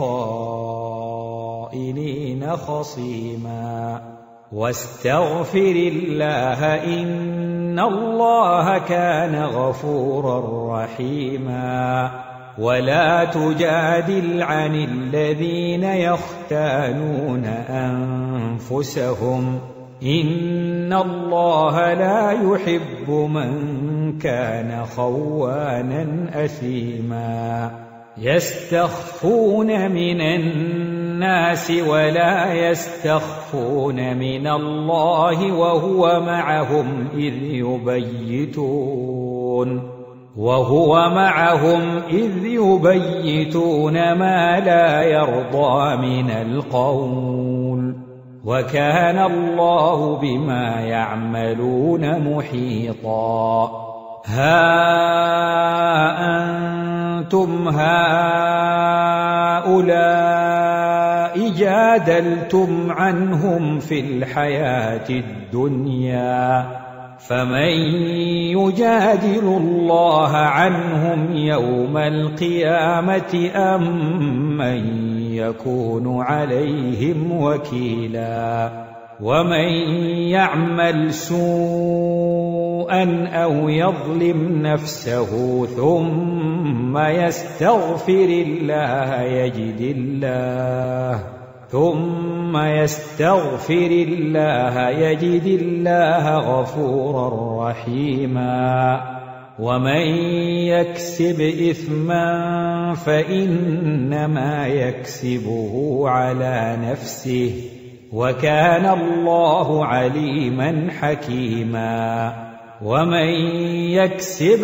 للخائنين خصيما واستغفر الله إن الله كان غفورا رحيما ولا تجادل عن الذين يختانون أنفسهم إن الله لا يحب من كان خوانا أثيما يستخفون من الناس ولا يستخفون من الله وهو معهم إذ يبيتون ما لا يرضى من القول وكان الله بما يعملون محيطا ها أنتم هؤلاء جادلتم عنهم في الحياة الدنيا فمن يجادل الله عنهم يوم القيامة أم من يكون عليهم وكيلا ومن يعمل سوءا أو يظلم نفسه ثم يستغفر الله يجد الله غفورا رحيما ومن يكسب إثما فإنما يكسبه على نفسه وكان الله عليما حكيما ومن يكسب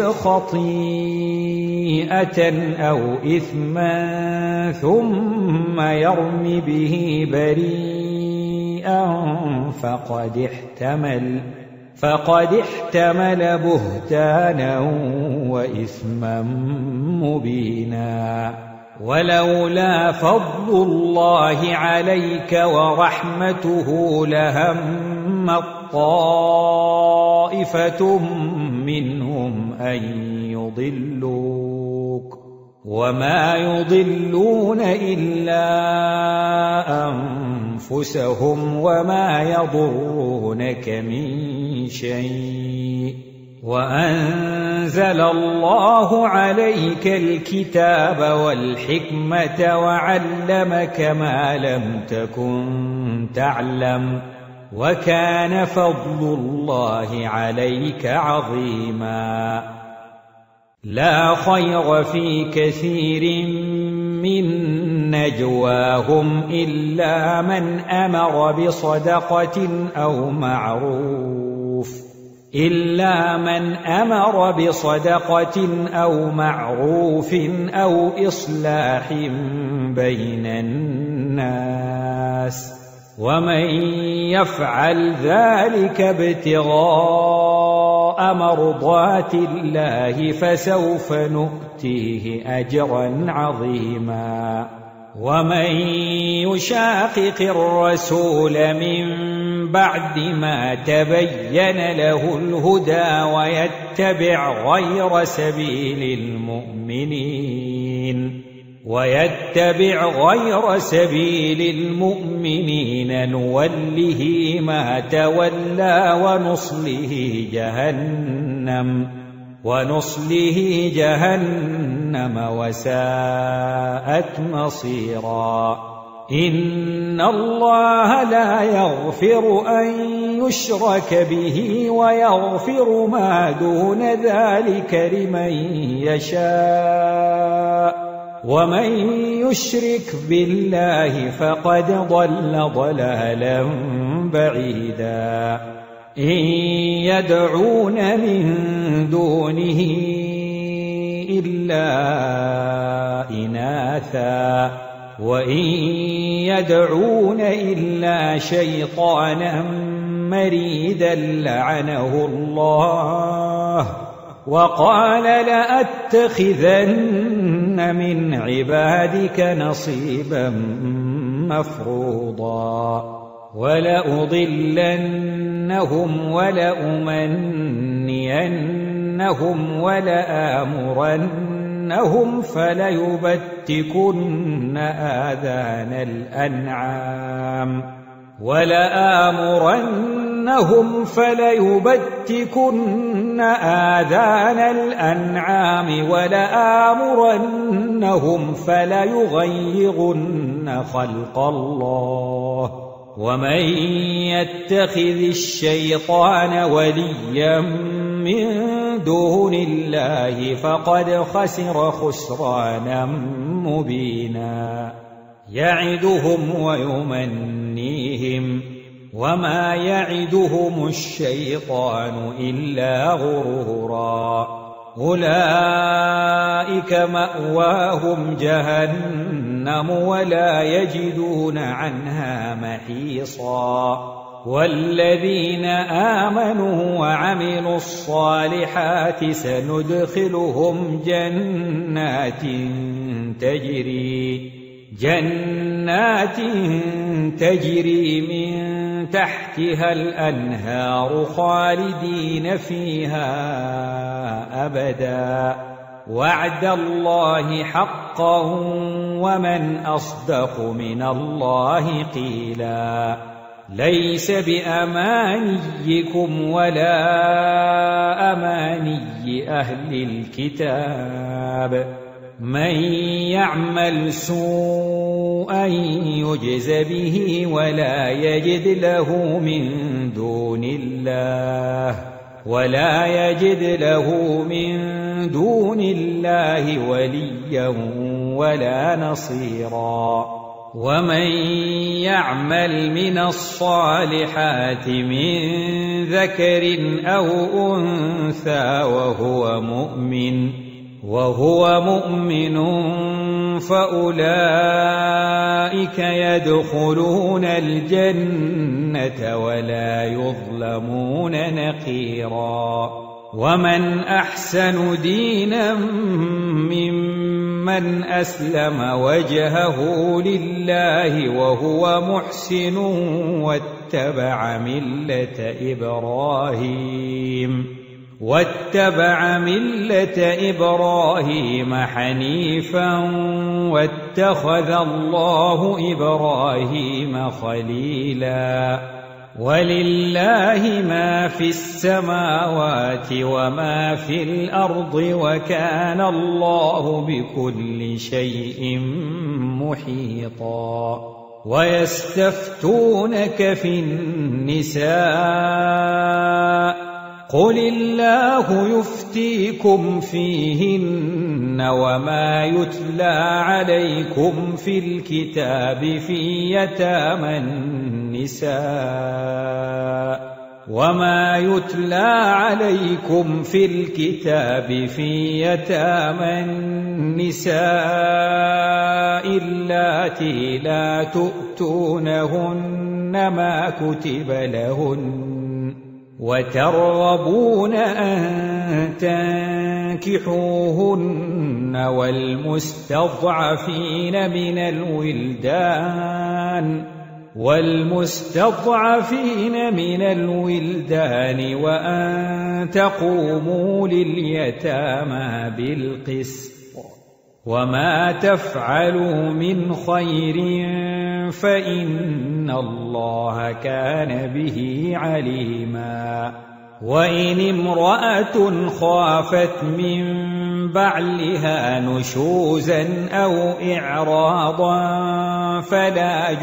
خطيئة أو إثما ثم يرم به بريئا فقد احتمل بهتانا وإثما مبينا. ولولا فضل الله عليك ورحمته لهمت طائفة منهم أن يضلوك وما يضلون إلا أنفسهم وما يضرونك من شيء. وأنزل الله عليك الكتاب والحكمة وعلمك ما لم تكن تعلم وكان فضل الله عليك عظيما. لا خير في كثير من نجواهم إلا من أمر بصدقة أو معروف أو إصلاح بين الناس، ومن يفعل ذلك ابتغاء مرضات الله فسوف نؤتيه أجرا عظيما. ومن يشاقق الرسول من بعد ما تبين له الهدى ويتبع غير سبيل المؤمنين نوله ما تولى ونصله جهنم وساءت مصيرا. إن الله لا يغفر أن يشرك به ويغفر ما دون ذلك لمن يشاء، ومن يشرك بالله فقد ضل ضلالا بعيدا. إن يدعون من دونه إلا إناثا وإن يدعون إلا شيطانا مريدا لعنه الله وقال لأتخذن من عبادك نصيبا مفروضا ولأضلنهم ولأمنينهم ولآمرنهم فليبتكن آذان الأنعام ولآمرنهم فليغيرن خلق الله. ومن يتخذ الشيطان وليا من دون الله فقد خسر خسرانا مبينا. يعدهم ويمنيهم وما يعدهم الشيطان إلا غرورا. أولئك مأواهم جهنم ولا يجدون عنها محيصا. والذين آمنوا وعملوا الصالحات سندخلهم جنات تجري من تحتها الأنهار خالدين فيها أبدا. وعد الله حقا ومن أصدق من الله قيلا. ليس بأمانيكم ولا أماني أهل الكتاب. من يعمل سوءا يجز به ولا يجد له من دون الله وليا ولا نصيرا. ومن يعمل من الصالحات من ذكر أو أنثى وهو مؤمن فأولئك يدخلون الجنة ولا يظلمون نقيرا. ومن أحسن دينا ممن أسلم وجهه لله وهو محسن واتبع ملة إبراهيم حنيفا واتخذ الله إبراهيم خليلا. ولله ما في السماوات وما في الأرض وكان الله بكل شيء محيطا. ويستفتونك في النساء قل الله يفتيكم فيهن وما يتلى عليكم في الكتاب في يتامى النساء اللاتي لا تؤتونهن ما كتب لهن وترغبون أن تنكحوهن والمستضعفين من الولدان وأن تقوموا لليتامى بالقسط. وما تفعلوا من خير فإن الله كان به عليما. وإن امرأة خافت من بعلها نشوزا أو إعراضا فلا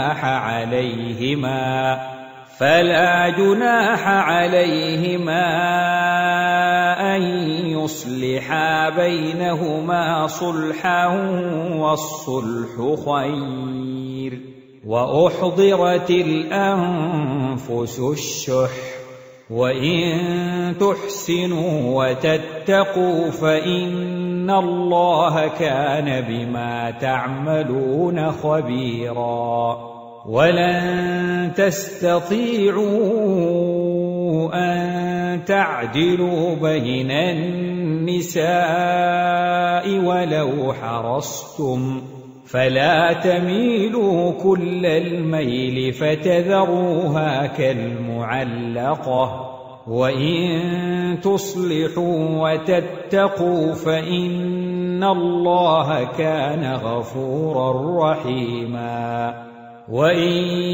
جناح عليهما أن يصلحا بينهما صلحا والصلح خير. وأحضرت الأنفس الشح وإن تحسنوا وتتقوا فإن الله كان بما تعملون خبيرا. ولن تستطيعوا أن تعدلوا بين النساء ولو حرصتم فلا تميلوا كل الميل فتذروها كالمعلقة. وإن تصلحوا وتتقوا فإن الله كان غفورا رحيما. وإن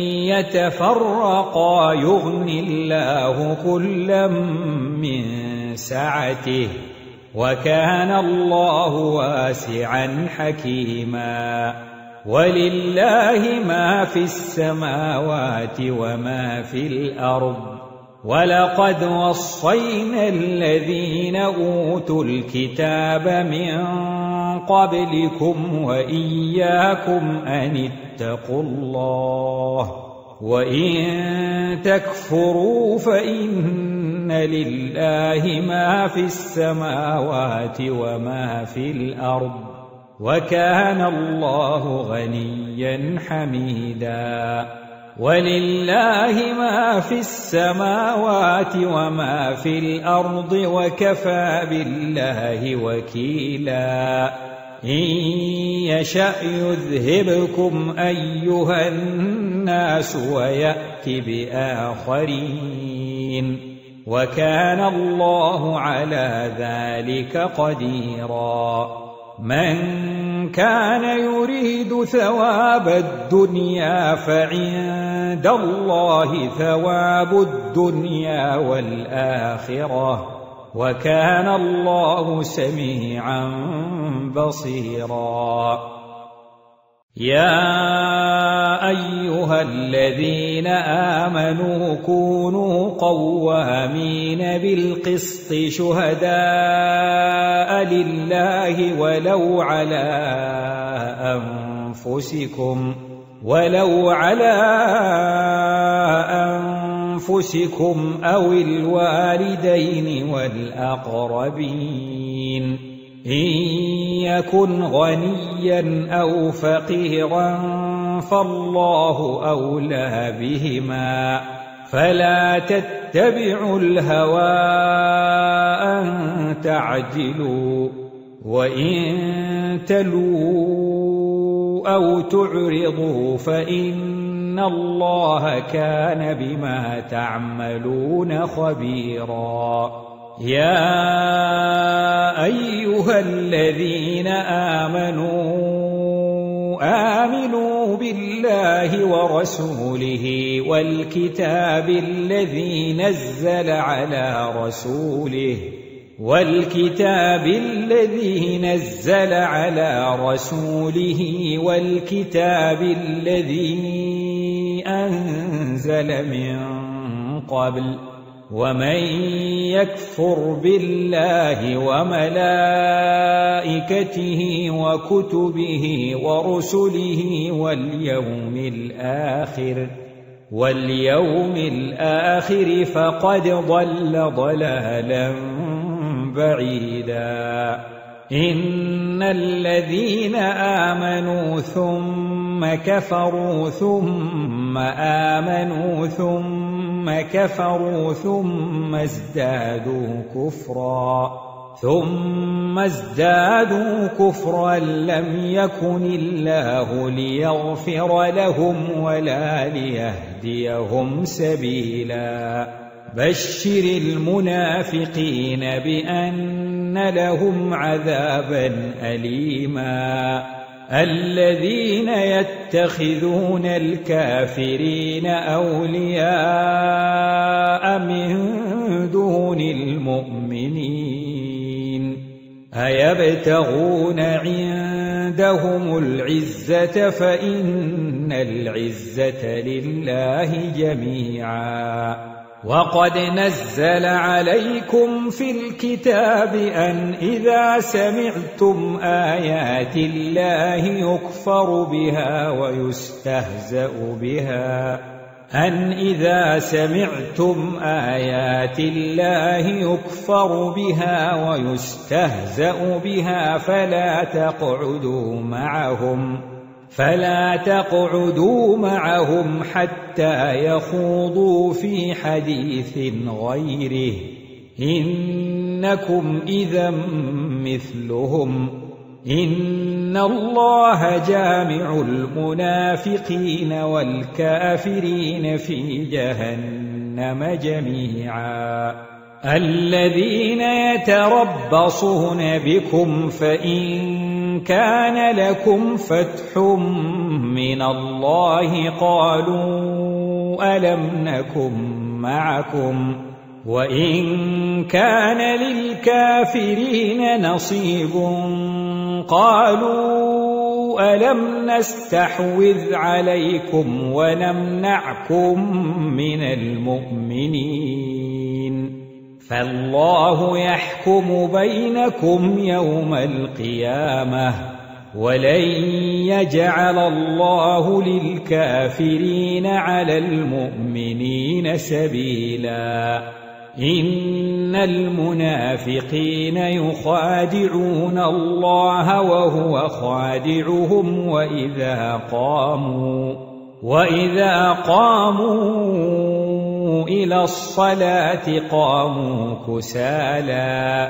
يتفرقا يغن الله كلا من سعته وكان الله واسعا حكيما. ولله ما في السماوات وما في الأرض ولقد وصينا الذين أوتوا الكتاب من قبلكم وإياكم أن اتقوا الله. وإن تكفروا فإن لله ما في السماوات وما في الأرض وكان الله غنيا حميدا. ولله ما في السماوات وما في الأرض وكفى بالله وكيلا. إن يشأ يذهبكم أيها الناس ويأت بآخرين وكان الله على ذلك قديرا. من كان يريد ثواب الدنيا فعند الله ثواب الدنيا والآخرة وكان الله سميعا بصيرا. يا أيها الذين آمنوا كونوا قوامين بالقسط شهداء لله ولو على أنفسكم أو الوالدين والأقربين إن يكن غنيا أو فقيرا فالله أولى بهما فلا تتبعوا الهوى أن تعجلوا وإن تلووا أو تعرضوا فإن الله كان بما تعملون خبيرا يا أيها الذين آمنوا بالله ورسوله والكتاب الذي نزل على رسوله والكتاب الذي أنزل من قبل ومن يكفر بالله وملائكته وكتبه ورسله واليوم الآخر فقد ضل ضلالا بعيدا إن الذين آمنوا ثم كفروا ثم آمنوا ثم كفروا ثم ازدادوا كفرا لم يكن الله ليغفر لهم ولا ليهديهم سبيلا بشر المنافقين بأن لهم عذابا أليما الذين يتخذون الكافرين أولياء من دون المؤمنين أيبتغون عندهم العزة فإن العزة لله جميعا وقد نزل عليكم في الكتاب أن إذا سمعتم آيات الله يكفر بها ويستهزأ بها فلا تقعدوا معهم حتى يخوضوا في حديث غيره إنكم إذا مثلهم إن الله جامع المنافقين والكافرين في جهنم جميعا الذين يتربصون بكم فإن كان لكم فتح من الله قالوا ألم نكن معكم وإن كان للكافرين نصيب قالوا ألم نستحوذ عليكم ونمنعكم من المؤمنين فالله يحكم بينكم يوم القيامة ولن يجعل الله للكافرين على المؤمنين سبيلا إن المنافقين يخادعون الله وهو خادعهم وإذا قاموا إلى الصلاة قاموا كسالى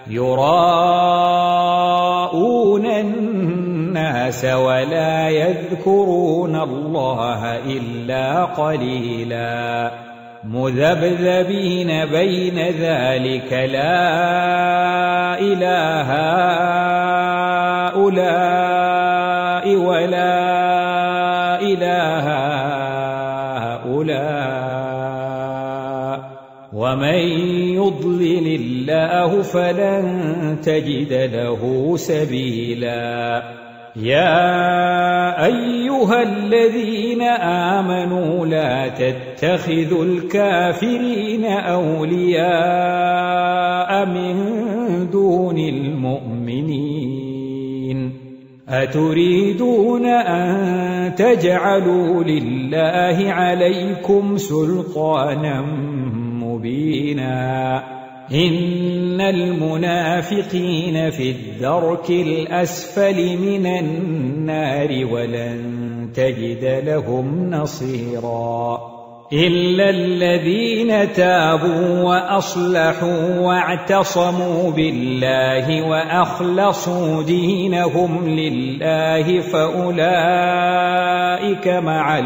يراءون الناس ولا يذكرون الله إلا قليلا مذبذبين بين ذلك لا إله هؤلاء ولا إله هؤلاء ومن يضلل الله فلن تجد له سبيلا يا أيها الذين آمنوا لا تتخذوا الكافرين أولياء من دون المؤمنين أتريدون أن تجعلوا لله عليكم سلطانا مبينا إن المنافقين في الدرك الأسفل من النار ولن تجد لهم نصيرا إلا الذين تابوا وأصلحوا واعتصموا بالله وأخلصوا دينهم لله فأولئك مع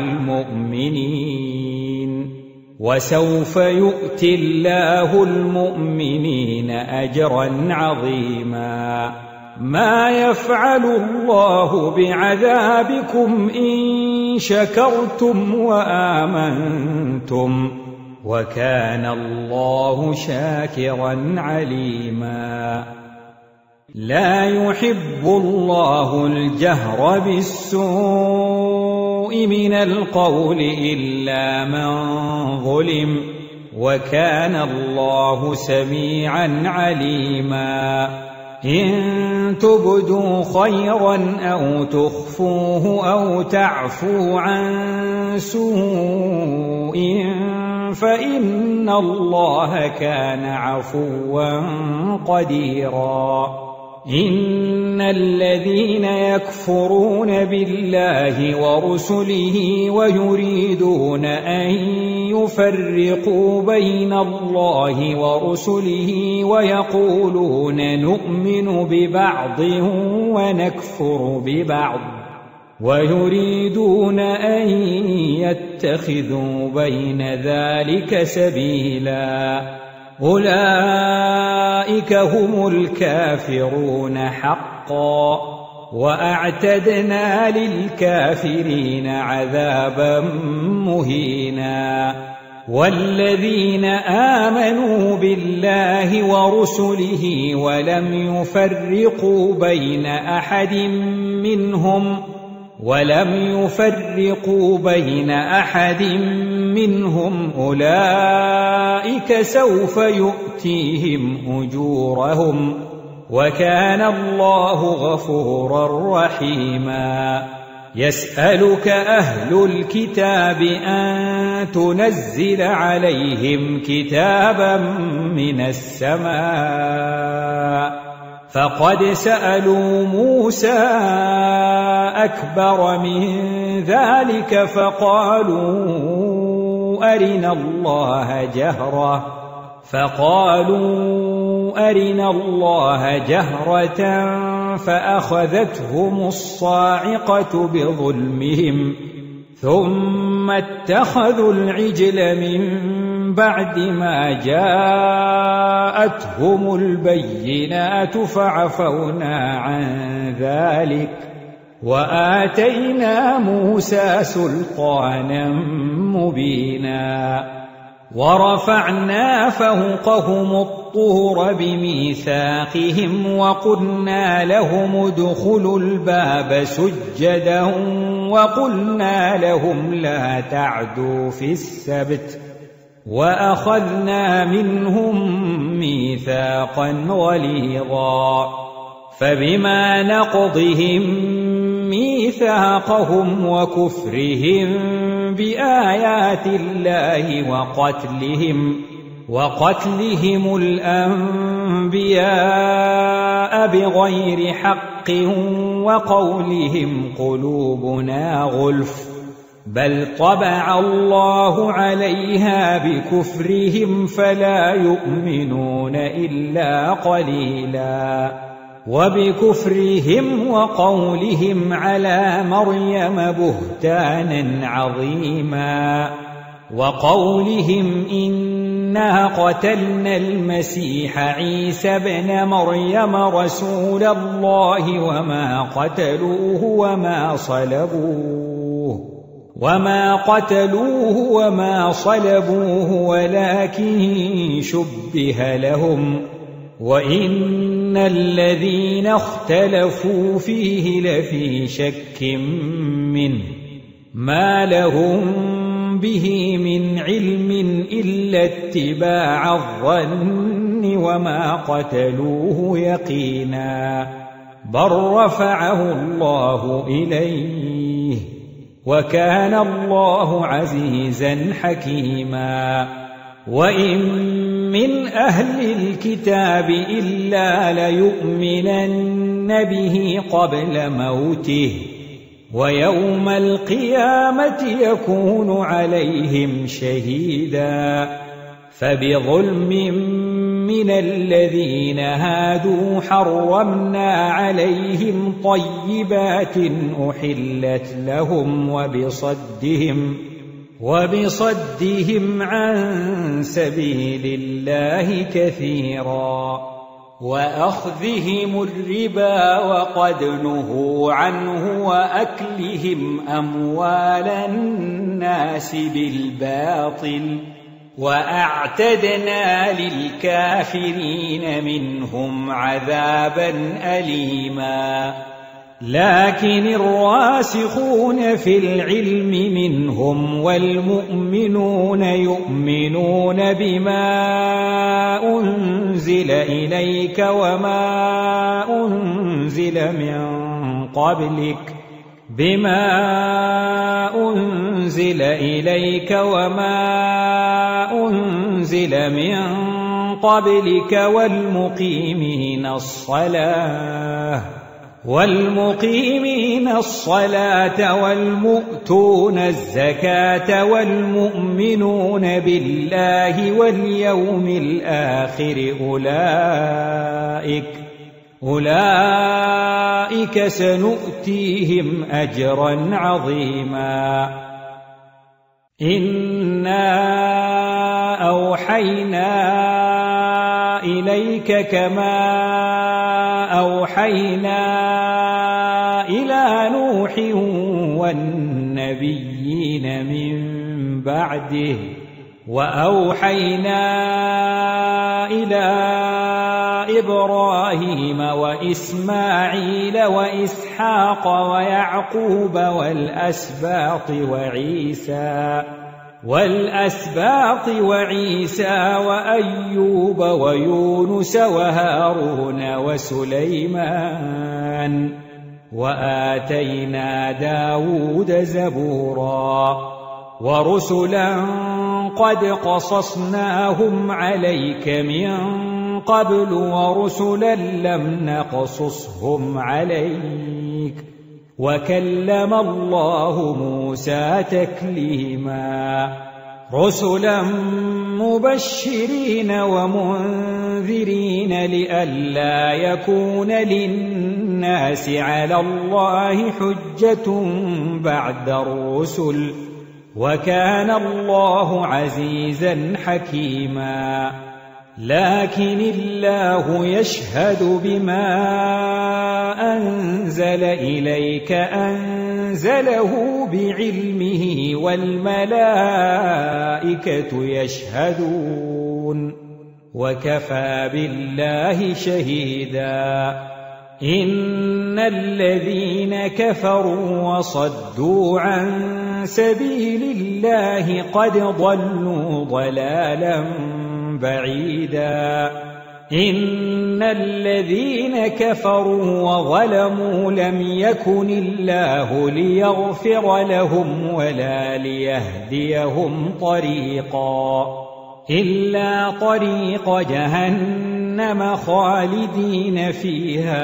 المؤمنين وسوف يؤتي الله المؤمنين أجرا عظيما ما يفعل الله بعذابكم إن شكرتم وآمنتم وكان الله شاكرا عليما لا يحب الله الجهر بالسوء من القول إلا من ظلم وكان الله سميعا عليما إن تبدوا خيرا أو تخفوه أو تعفوا عن سوء فإن الله كان عفوا قديرا إن الذين يكفرون بالله ورسله ويريدون أن يفرقوا بين الله ورسله ويقولون نؤمن ببعض ونكفر ببعض ويريدون أن يتخذوا بين ذلك سبيلا أولئك هم الكافرون حقا وأعتدنا للكافرين عذابا مهينا والذين آمنوا بالله ورسله ولم يفرقوا بين أحد منهم أولئك سوف يؤتيهم أجورهم وكان الله غفورا رحيما يسألك أهل الكتاب أن تنزل عليهم كتابا من السماء فقد سألوا موسى أكبر من ذلك فقالوا أرنا الله جهرة فأخذتهم الصاعقة بظلمهم ثم اتخذوا العجل من بعد ما جاءتهم البينات فعفونا عن ذلك وآتينا موسى سلطانا مبينا ورفعنا فوقهم الطور بميثاقهم وقلنا لهم ادخلوا الباب سجدا وقلنا لهم لا تعدوا في السبت وأخذنا منهم ميثاقا غليظا فبما نقضهم ميثاقهم وكفرهم بآيات الله وقتلهم الأنبياء بغير حق وقولهم قلوبنا غلف بل طبع الله عليها بكفرهم فلا يؤمنون إلا قليلا وبكفرهم وقولهم على مريم بهتانا عظيما وقولهم إنا قتلنا المسيح عيسى ابن مريم رسول الله وما قتلوه وما صلبوه ولكن شبه لهم وإن الذين اختلفوا فيه لفي شك منه ما لهم به من علم إلا اتباع الظن وما قتلوه يقينا بل رفعه الله إليه وكان الله عزيزا حكيما وإن من أهل الكتاب إلا ليؤمنن به قبل موته ويوم القيامة يكون عليهم شهيدا فبظلم من الذين هادوا حرمنا عليهم طيبات أحلت لهم وبصدهم عن سبيل الله كثيرا وأخذهم الربا وقد نهوا عنه وأكلهم أموال الناس بالباطل وأعتدنا للكافرين منهم عذابا أليما لكن الراسخون في العلم منهم والمؤمنون يؤمنون بما أنزل إليك وما أنزل من قبلك والمقيمين الصلاة والمؤتون الزكاة والمؤمنون بالله واليوم الآخر أولئك سنؤتيهم أجرا عظيما إنا أوحينا إليك كما أوحينا إلى نوح والنبيين من بعده وأوحينا إلى إبراهيم وإسماعيل وإسحاق ويعقوب والأسباط وعيسى وأيوب ويونس وهارون وسليمان وآتينا داود زبورا ورسلا قد قصصناهم عليك من قبل ورسلا لم نقصصهم عليك وكلم الله موسى تكليما رسلا مبشرين ومنذرين لئلا يكون للناس على الله حجة بعد الرسل وكان الله عزيزا حكيما لكن الله يشهد بما أنزل إليك أنزله بعلمه والملائكة يشهدون وكفى بالله شهيدا إن الذين كفروا وصدوا عن سبيل الله قد ضلوا ضلالا بعيدا إن الذين كفروا وظلموا لم يكن الله ليغفر لهم ولا ليهديهم طريقا إلا طريق جهنم خالدين فيها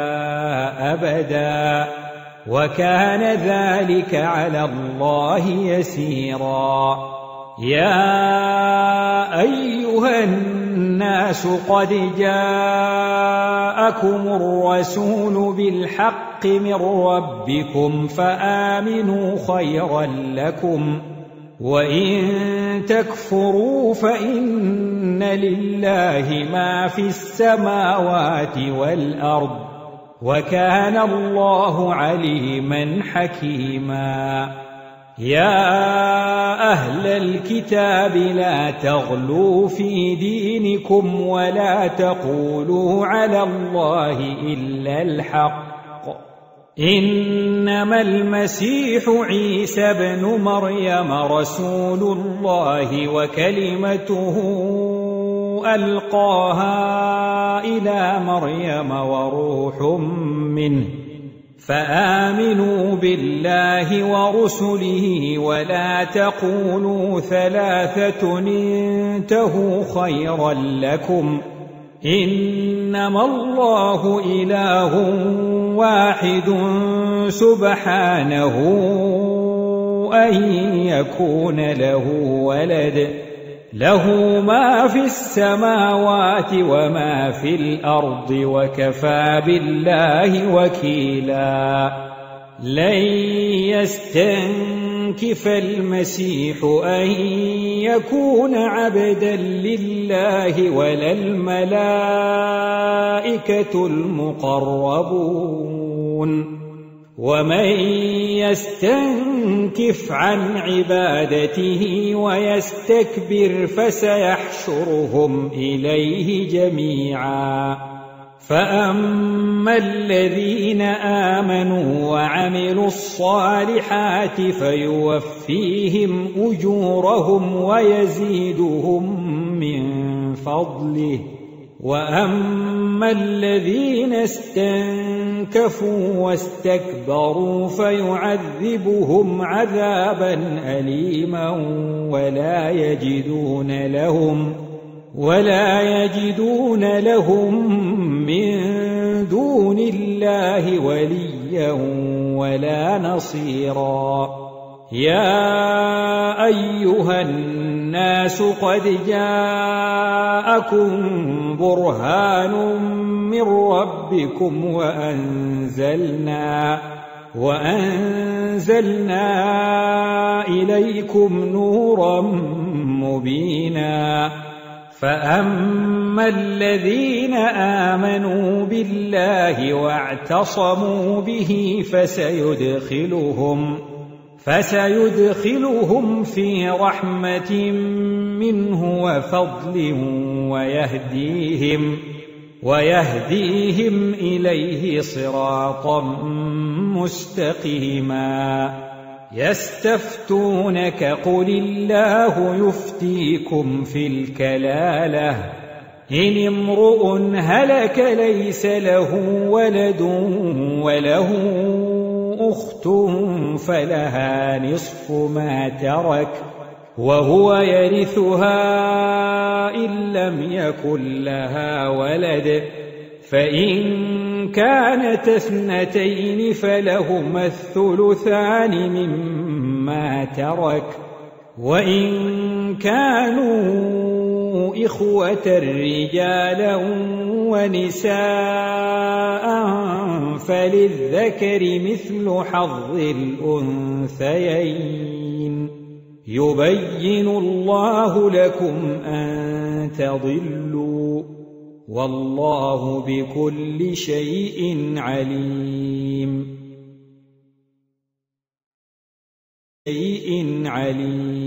أبدا وكان ذلك على الله يسيرا يا أيها الناس قد جاءكم الرسول بالحق من ربكم فآمنوا خيرا لكم وإن تكفروا فإن لله ما في السماوات والأرض وكان الله عليما حكيما يا أهل الكتاب لا تغلوا في دينكم ولا تقولوا على الله إلا الحق إنما المسيح عيسى ابن مريم رسول الله وكلمته ألقاها إلى مريم وروح منه فآمنوا بالله ورسله ولا تقولوا ثلاثة انتهوا خيرا لكم إنما الله إله واحد سبحانه أن يكون له ولد له ما في السماوات وما في الأرض وكفى بالله وكيلا لن يستنكف المسيح أن يكون عبدا لله ولا الملائكة المقربون ومن يستنكف عن عبادته ويستكبر فسيحشرهم إليه جميعا فأما الذين آمنوا وعملوا الصالحات فيوفيهم أجورهم ويزيدهم من فضله وأما الذين استنكفوا واستكبروا فيعذبهم عذابا أليما ولا يجدون لهم من دون الله وليا ولا نصيرا يا أيها الناس قد جاءكم برهان من ربكم وأنزلنا إليكم نورا مبينا فأما الذين آمنوا بالله واعتصموا به فسيدخلهم في رحمة منه وفضل ويهديهم إليه صراطا مستقيما يستفتونك قل الله يفتيكم في الكلالة إن امرؤ هلك ليس له ولد وله أخت فلها نصف ما ترك وهو يرثها إن لم يكن لها ولد فإن كانت اثنتين فلهما الثلثان مما ترك وإن كانوا إخوة رجالا ونساء فللذكر مثل حظ الأنثيين يبين الله لكم أن تضلوا والله بكل شيء عليم